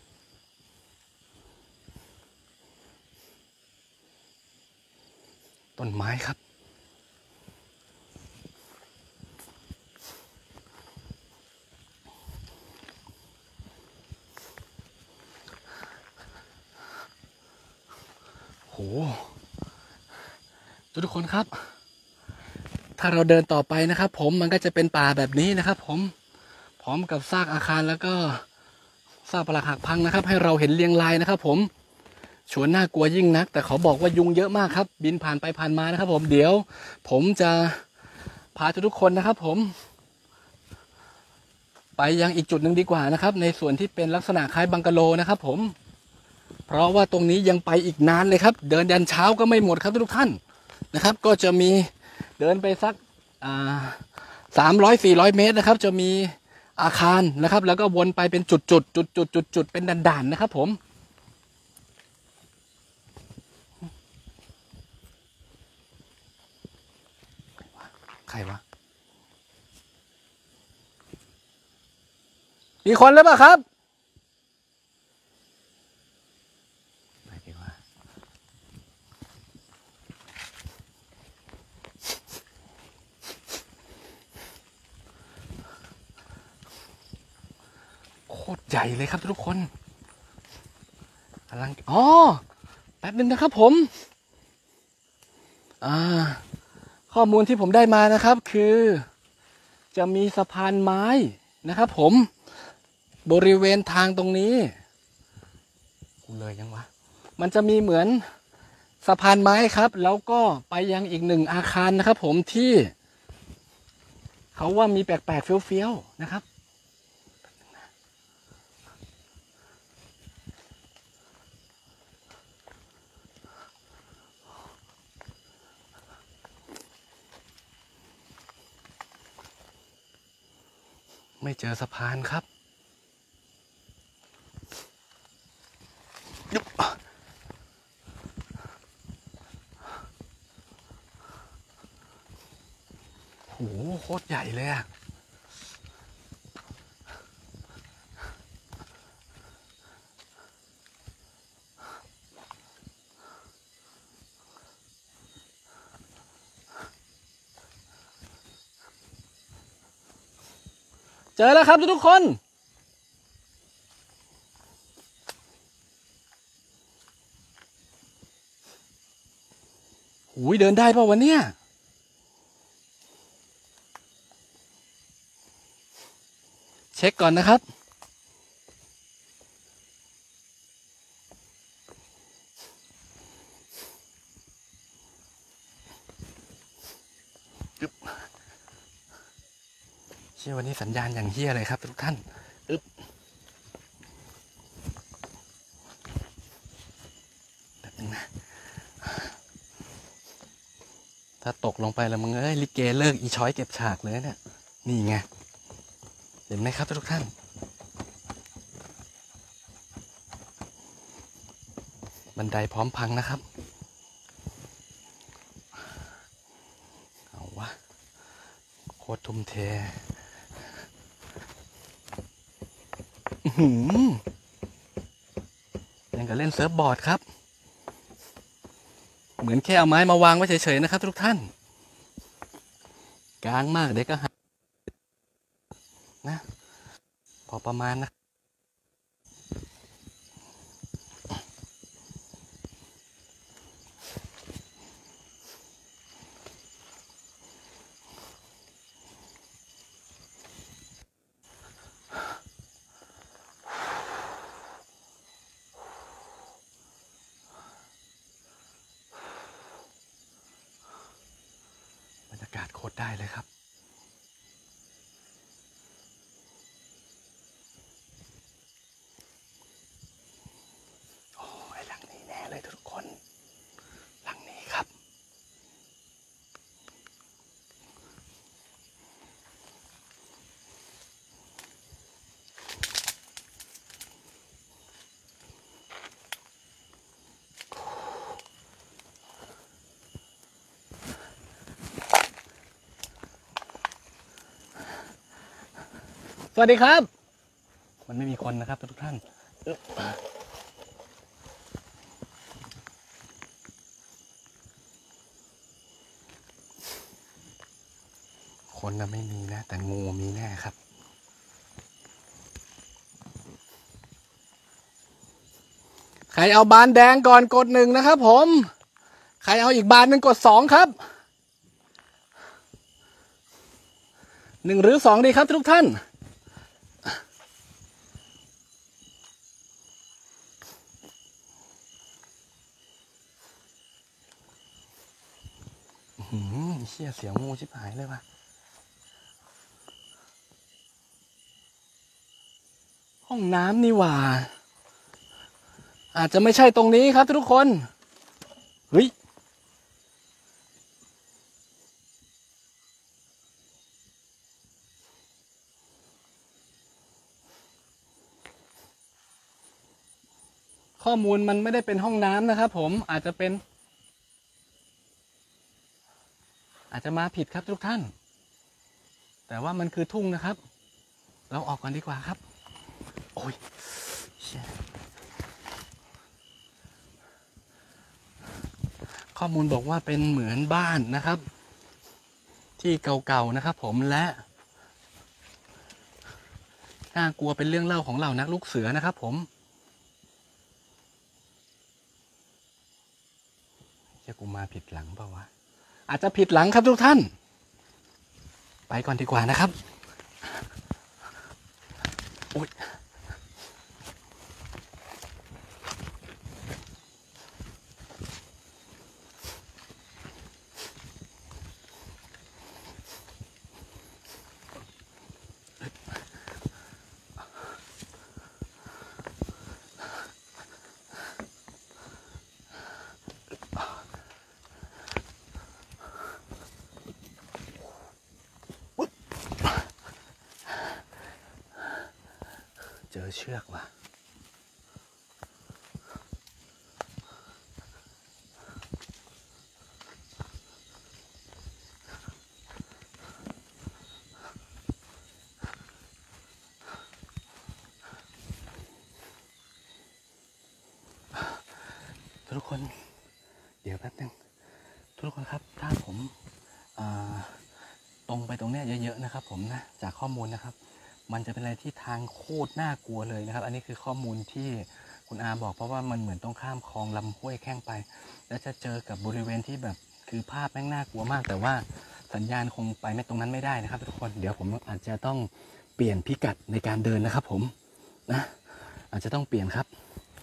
ต้นไม้ครับโหทุกคนครับถ้าเราเดินต่อไปนะครับผมมันก็จะเป็นป่าแบบนี้นะครับผมพร้อมกับซากอาคารแล้วก็ซากปรักหักพังนะครับให้เราเห็นเรียงรายนะครับผมชวนน่ากลัวยิ่งนักแต่เขาบอกว่ายุงเยอะมากครับบินผ่านไปผ่านมานะครับผมเดี๋ยวผมจะพาทุกคนนะครับผมไปยังอีกจุดหนึ่งดีกว่านะครับในส่วนที่เป็นลักษณะคล้ายบังกะโลนะครับผมเพราะว่าตรงนี้ยังไปอีกนานเลยครับเดินยันเช้าก็ไม่หมดครับทุกท่านนะครับ ก็จะมีเดินไปสักสามร้อยสี่ร้อยเมตรนะครับจะมีอาคารนะครับแล้วก็วนไปเป็นจุดจุดจุดจุดจุดจุดเป็นด่านๆนะครับผมใครวะมีคนหรือเปล่าครับไปดีกว่าโคตรใหญ่เลยครับทุกคนกำลังอ๋อแป๊บนึงนะครับผมอ่าข้อมูลที่ผมได้มานะครับคือจะมีสะพานไม้นะครับผมบริเวณทางตรงนี้กูเลยยังวะมันจะมีเหมือนสะพานไม้ครับแล้วก็ไปยังอีกหนึ่งอาคารนะครับผมที่เขาว่ามีแปลกๆเฟี้ยวๆนะครับไม่เจอสะพานครับโหโคตรใหญ่เลยอะเจอแล้วครับทุกคนหูยเดินได้ป่าววันเนี้ยเช็คก่อนนะครับเชื่อวันนี้สัญญาณอย่างเฮี้ยเลยครับทุกท่านอึ๊บแบบนึงนะถ้าตกลงไปแล้วมึงเอ้ยลิเกเลิกอีช้อยเก็บฉากเลยเนี่ยนี่ไงเห็นไหมครับทุกท่านบันไดพร้อมพังนะครับเอาวะโคตรทุ่มเทหืมยังกับเล่นเซิร์ฟบอร์ดครับเหมือนแค่เอาไม้มาวางไว้เฉยๆนะครับทุกท่านกลางมากเด็กก็หานะพอประมาณนะบรรยากาศโคตรได้เลยครับโอ้ยหลังนี้แน่เลยทุกคนหลังนี้ครับสวัสดีครับมันไม่มีคนนะครับทุกท่านคนน่ะไม่มีนะแต่งูมีแน่ครับใครเอาบานแดงก่อนกดหนึ่งนะครับผมใครเอาอีกบานหนึ่งกดสองครับหนึ่งหรือสองดีครับทุกท่านหืมเชี่ยเสียงงูชิบหายเลยว่ะห้องน้ำนี่หว่าอาจจะไม่ใช่ตรงนี้ครับทุกคนเฮ้ยข้อมูลมันไม่ได้เป็นห้องน้ำนะครับผมอาจจะเป็นอาจจะมาผิดครับทุกท่านแต่ว่ามันคือทุ่งนะครับเราออกก่อนดีกว่าครับโอ้ยข้อมูลบอกว่าเป็นเหมือนบ้านนะครับที่เก่าๆนะครับผมและน่ากลัวเป็นเรื่องเล่าของเหล่านักลูกเสือนะครับผมจะกูมาผิดหลังเปล่าวะอาจจะผิดหลังครับทุกท่านไปก่อนดีกว่านะครับโอ๊ยเจอเชือกว่ะทุกคนเดี๋ยวแป๊บนึงทุกคนครับถ้าผมตรงไปตรงเนี้ยเยอะๆนะครับผมนะจากข้อมูลนะครับมันจะเป็นอะไรที่ทางโคตรน่ากลัวเลยนะครับอันนี้คือข้อมูลที่คุณอาบอกเพราะว่ามันเหมือนต้องข้ามคลองลำห้วยแข้งไปแล้วจะเจอกับบริเวณที่แบบคือภาพแม่งน่ากลัวมากแต่ว่าสัญญาณคงไปไม่ตรงนั้นไม่ได้นะครับทุกคนเดี๋ยวผมอาจจะต้องเปลี่ยนพิกัดในการเดินนะครับผมนะอาจจะต้องเปลี่ยนครับ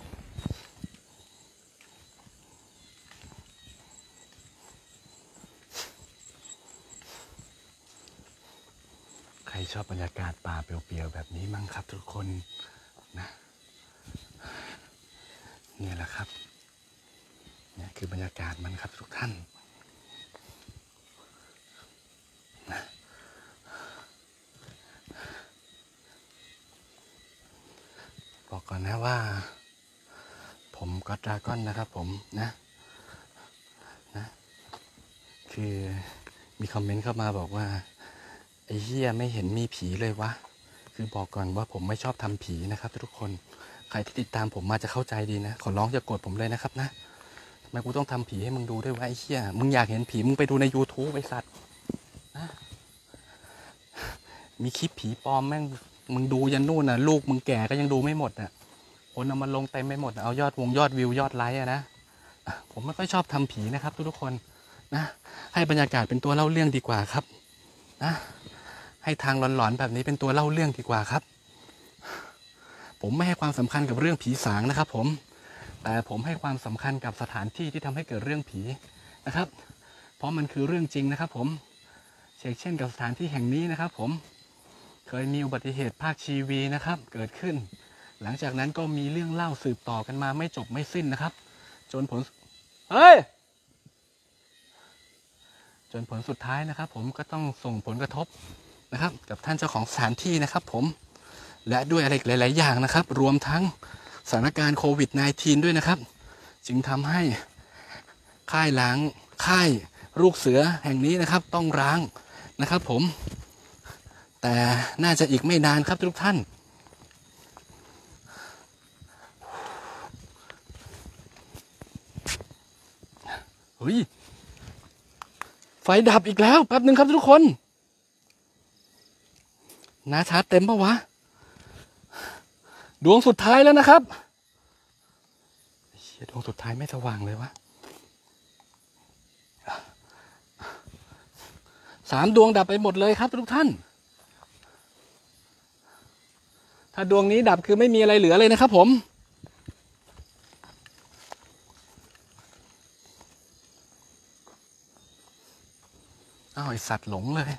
ใครชอบบรรยากาศป่าเปลี่ยวๆแบบนี้มั้งครับทุกคนนะนี่แหละครับเนี่ยคือบรรยากาศมันครับทุกท่านนะบอกก่อนนะว่าผมก็ดราก้อนนะครับผมนะนะคือมีคอมเมนต์เข้ามาบอกว่าไอ้เหี้ยไม่เห็นมีผีเลยวะคือบอกก่อนว่าผมไม่ชอบทำผีนะครับทุกคนใครที่ติดตามผมมาจะเข้าใจดีนะขอร้องอย่าโกรธผมเลยนะครับนะทำไมกูต้องทำผีให้มึงดูด้วยวะไอ้เหี้ยมึงอยากเห็นผีมึงไปดูใน ยูทูบ ไอ้สัตว์นะมีคลิปผีปลอมแม่งมึงดูยันนู่นน่ะลูกมึงแก่ก็ยังดูไม่หมดอ่ะคนเอามาลงเต็มไม่หมดเอายอดวงยอดวิวยอดไลค์อะนะผมไม่ค่อยชอบทำผีนะครับทุกๆคนนะให้บรรยากาศเป็นตัวเล่าเรื่องดีกว่าครับนะให้ทางหลอนๆแบบนี้เป็นตัวเล่าเรื่องดีกว่าครับผมไม่ให้ความสำคัญกับเรื่องผีสางนะครับผมแต่ผมให้ความสำคัญกับสถานที่ที่ทำให้เกิดเรื่องผีนะครับเพราะมันคือเรื่องจริงนะครับผมเช่นกับสถานที่แห่งนี้นะครับผมเคยมีอุบัติเหตุภาคชีวีนะครับเกิดขึ้นหลังจากนั้นก็มีเรื่องเล่าสืบต่อกันมาไม่จบไม่สิ้นนะครับจนผลเฮ้ยจนผลสุดท้ายนะครับผมก็ต้องส่งผลกระทบนะครับกับท่านเจ้าของสถานที่นะครับผมและด้วยอะไรหลายๆอย่างนะครับรวมทั้งสถานการณ์โควิด สิบเก้า ด้วยนะครับจึงทำให้ค่ายล้างค่ายลูกเสือแห่งนี้นะครับต้องร้างนะครับผมแต่น่าจะอีกไม่นานครับทุกท่านเฮ้ยไฟดับอีกแล้วแป๊บหนึ่งครับทุกคนน้าชาร์จเต็มปะวะดวงสุดท้ายแล้วนะครับเฮียดวงสุดท้ายไม่สว่างเลยวะสามดวงดับไปหมดเลยครับทุกท่านถ้าดวงนี้ดับคือไม่มีอะไรเหลือเลยนะครับผมอ้าวไอสัตว์หลงเลย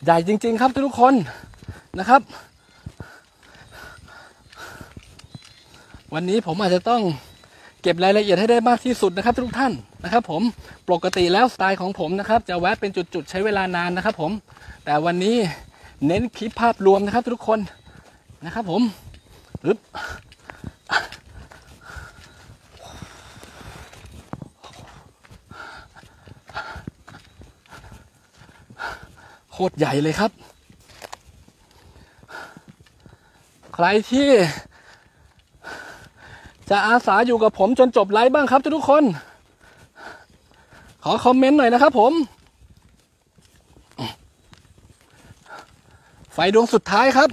ใหญ่จริงๆครับทุกคนนะครับวันนี้ผมอาจจะต้องเก็บรายละเอียดให้ได้มากที่สุดนะครับทุกท่านนะครับผมปกติแล้วสไตล์ของผมนะครับจะแวะเป็นจุดๆใช้เวลานานนะครับผมแต่วันนี้เน้นคลิปภาพรวมนะครับทุกคนนะครับผมอึ๊บโคตรใหญ่เลยครับใครที่จะอาสาอยู่กับผมจนจบไลฟ์บ้างครับทุกคนขอคอมเมนต์หน่อยนะครับผมไฟดวงสุดท้ายครับ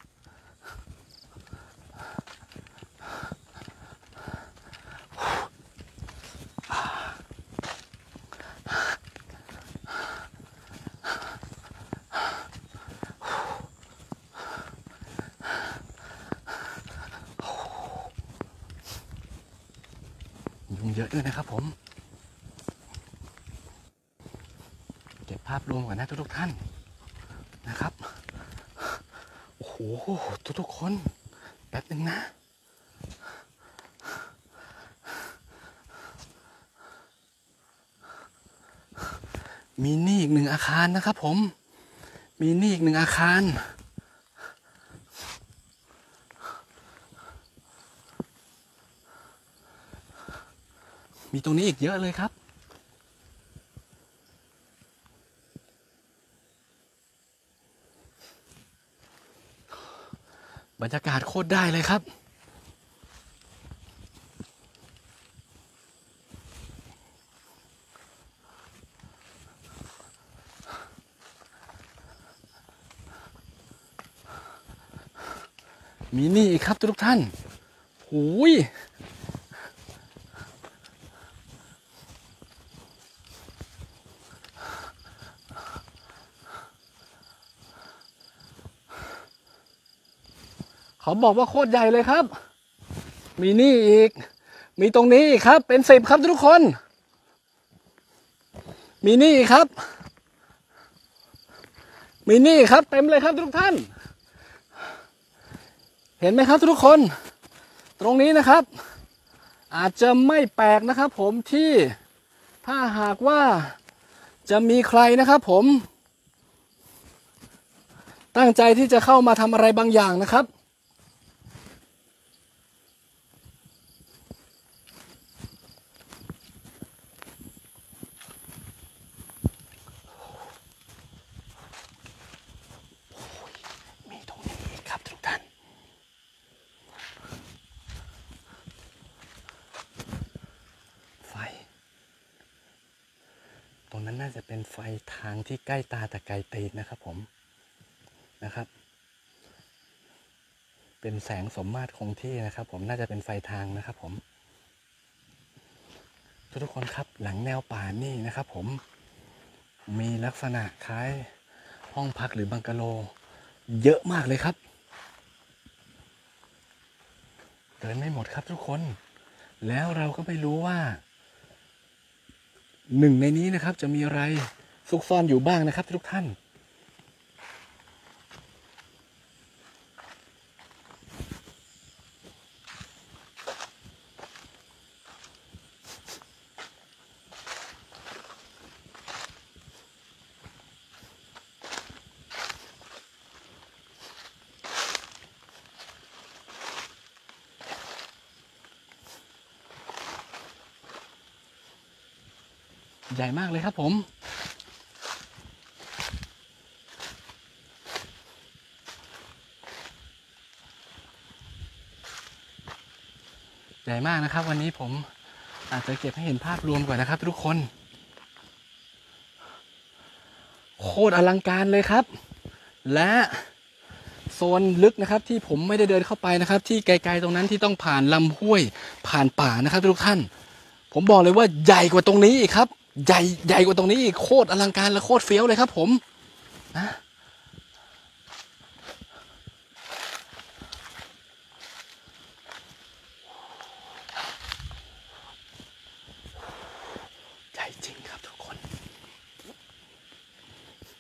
ยุงเยอะด้วยนะครับผมเก็บภาพรวมก่อนนะทุกๆท่านนะครับโอ้โหทุกๆคนแป๊บนึงนะมีนี่อีกหนึ่งอาคารนะครับผมมีนี่อีกหนึ่งอาคารมีตรงนี้อีกเยอะเลยครับบรรยากาศโคตรได้เลยครับมีนี่อีกครับทุกท่านหูยเขาบอกว่าโคตรใหญ่เลยครับมีนี่อีกมีตรงนี้อีกครับเป็นสิบครับทุกคนมีนี่อีกครับมีนี่ครับเต็มเลยครับทุกท่านเห็นไหมครับทุกคนตรงนี้นะครับอาจจะไม่แปลกนะครับผมที่ถ้าหากว่าจะมีใครนะครับผมตั้งใจที่จะเข้ามาทำอะไรบางอย่างนะครับมีตรงนี้ครับทุกท่านไฟตรงนั้นน่าจะเป็นไฟทางที่ใกล้ตาแต่ไกลตีนนะครับผมนะครับเป็นแสงสมมาตรคงที่นะครับผมน่าจะเป็นไฟทางนะครับผมทุกคนครับหลังแนวป่านี่นะครับผมมีลักษณะคล้ายห้องพักหรือบังกะโลเยอะมากเลยครับเดินไม่หมดครับทุกคนแล้วเราก็ไม่รู้ว่าหนึ่งในนี้นะครับจะมีอะไรซุกซ่อนอยู่บ้างนะครับทุกท่านใหญ่มากเลยครับผมใหญ่มากนะครับวันนี้ผมอาจจะเก็บให้เห็นภาพรวมก่อนนะครับทุกคนโคตรอลังการเลยครับและโซนลึกนะครับที่ผมไม่ได้เดินเข้าไปนะครับที่ไกลๆตรงนั้นที่ต้องผ่านลำห้วยผ่านป่านะครับทุกท่านผมบอกเลยว่าใหญ่กว่าตรงนี้อีกครับใหญ่ใหญ่กว่าตรงนี้อีกโคตรอลังการและโคตรเฟี้ยวเลยครับผมนะใหญ่จริงครับทุกคน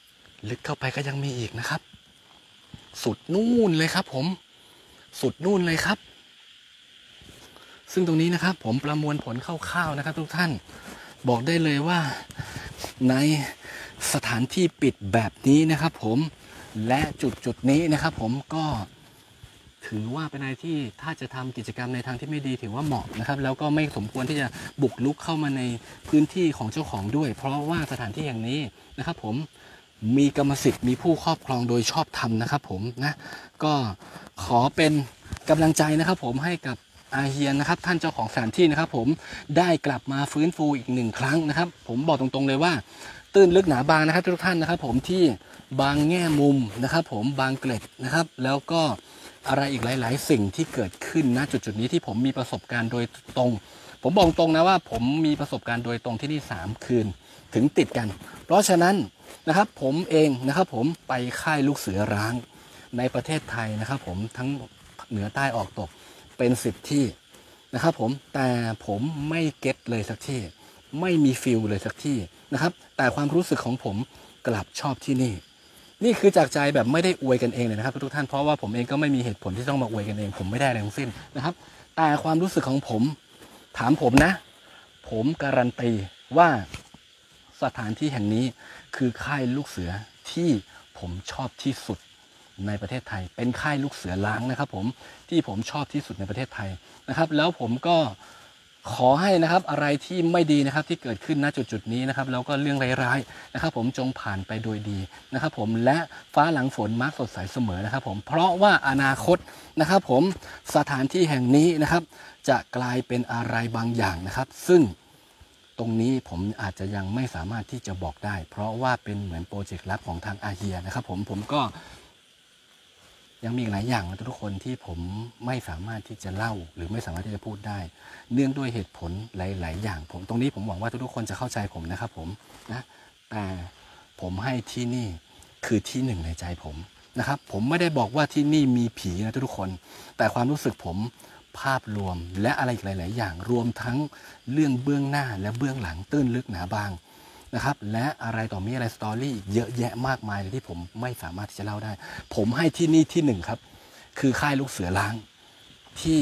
ลึกเข้าไปก็ยังมีอีกนะครับสุดนู่นเลยครับผมสุดนู่นเลยครับซึ่งตรงนี้นะครับผมประมวลผลคร่าวๆนะครับทุกท่านบอกได้เลยว่าในสถานที่ปิดแบบนี้นะครับผมและจุดจุดนี้นะครับผมก็ถือว่าเป็นอะไรที่ถ้าจะทำกิจกรรมในทางที่ไม่ดีถือว่าเหมาะนะครับแล้วก็ไม่สมควรที่จะบุกรุกเข้ามาในพื้นที่ของเจ้าของด้วยเพราะว่าสถานที่แห่งนี้นะครับผมมีกรรมสิทธิ์มีผู้ครอบครองโดยชอบธรรมนะครับผมนะก็ขอเป็นกำลังใจนะครับผมให้กับอาเฮียนนะครับท่านเจ้าของสถานที่นะครับผมได้กลับมาฟื้นฟูอีกหนึ่งครั้งนะครับผมบอกตรงๆเลยว่าตื้นลึกหนาบางนะครับทุกท่านนะครับผมที่บางแง่มุมนะครับผมบางเกล็ดนะครับแล้วก็อะไรอีกหลายๆสิ่งที่เกิดขึ้นณจุดจุดนี้ที่ผมมีประสบการณ์โดยตรงผมบอกตรงนะว่าผมมีประสบการณ์โดยตรงที่นี่สามคืนถึงติดกันเพราะฉะนั้นนะครับผมเองนะครับผมไปค่ายลูกเสือร้างในประเทศไทยนะครับผมทั้งเหนือใต้ออกตกเป็นสิบที่นะครับผมแต่ผมไม่เก็ตเลยสักที่ไม่มีฟิลเลยสักที่นะครับแต่ความรู้สึกของผมกลับชอบที่นี่นี่คือจากใจแบบไม่ได้อวยกันเองเลยนะครับทุกท่านเพราะว่าผมเองก็ไม่มีเหตุผลที่ต้องมาอวยกันเองผมไม่ได้อะไรทั้งสิ้นนะครับแต่ความรู้สึกของผมถามผมนะผมการันตีว่าสถานที่แห่งนี้คือค่ายลูกเสือที่ผมชอบที่สุดในประเทศไทยเป็นค่ายลูกเสือล้างนะครับผมที่ผมชอบที่สุดในประเทศไทยนะครับแล้วผมก็ขอให้นะครับอะไรที่ไม่ดีนะครับที่เกิดขึ้นณจุดจุดนี้นะครับแล้วก็เรื่องร้ายๆนะครับผมจงผ่านไปโดยดีนะครับผมและฟ้าหลังฝนมักสดใสเสมอนะครับผมเพราะว่าอนาคตนะครับผมสถานที่แห่งนี้นะครับจะกลายเป็นอะไรบางอย่างนะครับซึ่งตรงนี้ผมอาจจะยังไม่สามารถที่จะบอกได้เพราะว่าเป็นเหมือนโปรเจกต์ลับของทางอาเฮียนะครับผมผมก็ยังมีหลายอย่างนะทุกคนที่ผมไม่สามารถที่จะเล่าหรือไม่สามารถที่จะพูดได้เนื่องด้วยเหตุผลหลายๆอย่างผมตรงนี้ผมหวังว่าทุกๆคนจะเข้าใจผมนะครับผมนะแต่ผมให้ที่นี่คือที่หนึ่งในใจผมนะครับผมไม่ได้บอกว่าที่นี่มีผีนะทุกคนแต่ความรู้สึกผมภาพรวมและอะไรอีกหลายๆอย่างรวมทั้งเรื่องเบื้องหน้าและเบื้องหลังตื้นลึกหนาบางนะครับและอะไรต่อมีอะไรสตอรี่เยอะแยะมากมายเลยที่ผมไม่สามารถที่จะเล่าได้ผมให้ที่นี่ที่หนึ่งครับคือค่ายลูกเสือล้างที่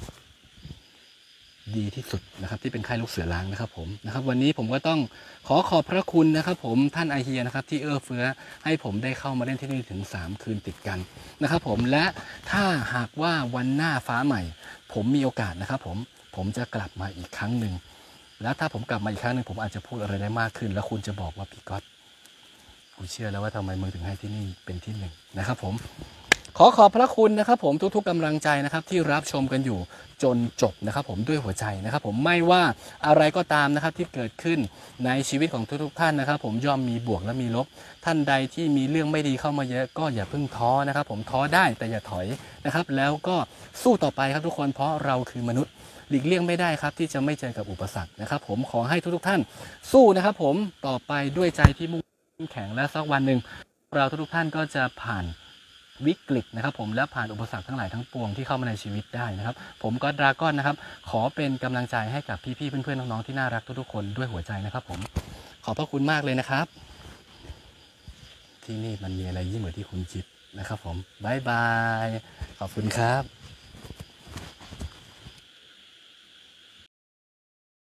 ดีที่สุดนะครับที่เป็นค่ายลูกเสือล้างนะครับผมนะครับวันนี้ผมก็ต้องขอขอบพระคุณนะครับผมท่านอาเฮียนะครับที่เอื้อเฟื้อให้ผมได้เข้ามาเล่นที่นี่ถึงสามคืนติดกันนะครับผมและถ้าหากว่าวันหน้าฟ้าใหม่ผมมีโอกาสนะครับผมผมจะกลับมาอีกครั้งหนึ่งแล้วถ้าผมกลับมาอีกครั้งหนึ่งผมอาจจะพูดอะไรได้มากขึ้นแล้วคุณจะบอกว่าพี่ก๊อตกูเชื่อแล้วว่าทำไมมึงถึงให้ที่นี่เป็นที่หนึ่งนะครับผมขอขอบพระคุณนะครับผมทุกๆกำลังใจนะครับที่รับชมกันอยู่จนจบนะครับผมด้วยหัวใจนะครับผมไม่ว่าอะไรก็ตามนะครับที่เกิดขึ้นในชีวิตของทุกๆท่านนะครับผมย่อมมีบวกและมีลบท่านใดที่มีเรื่องไม่ดีเข้ามาเยอะก็อย่าเพิ่งท้อนะครับผมท้อได้แต่อย่าถอยนะครับแล้วก็สู้ต่อไปครับทุกคนเพราะเราคือมนุษย์หลีกเลี่ยงไม่ได้ครับที่จะไม่เจอกับอุปสรรคนะครับผมขอให้ทุกๆท่านสู้นะครับผมต่อไปด้วยใจที่มุ่งแข็งและสักวันหนึ่งเราทุกๆท่านก็จะผ่านวิกฤตนะครับผมและผ่านอุปสรรคทั้งหลายทั้งปวงที่เข้ามาในชีวิตได้นะครับผมก็ดราก้อนนะครับขอเป็นกำลังใจให้กับพี่ๆเพื่อนๆน้องๆที่น่ารักทุกๆคนด้วยหัวใจนะครับผมขอบพระคุณมากเลยนะครับที่นี่มันมีอะไรยิ่งกว่าที่คุณคิดนะครับผมบ๊ายบายขอบคุณครับ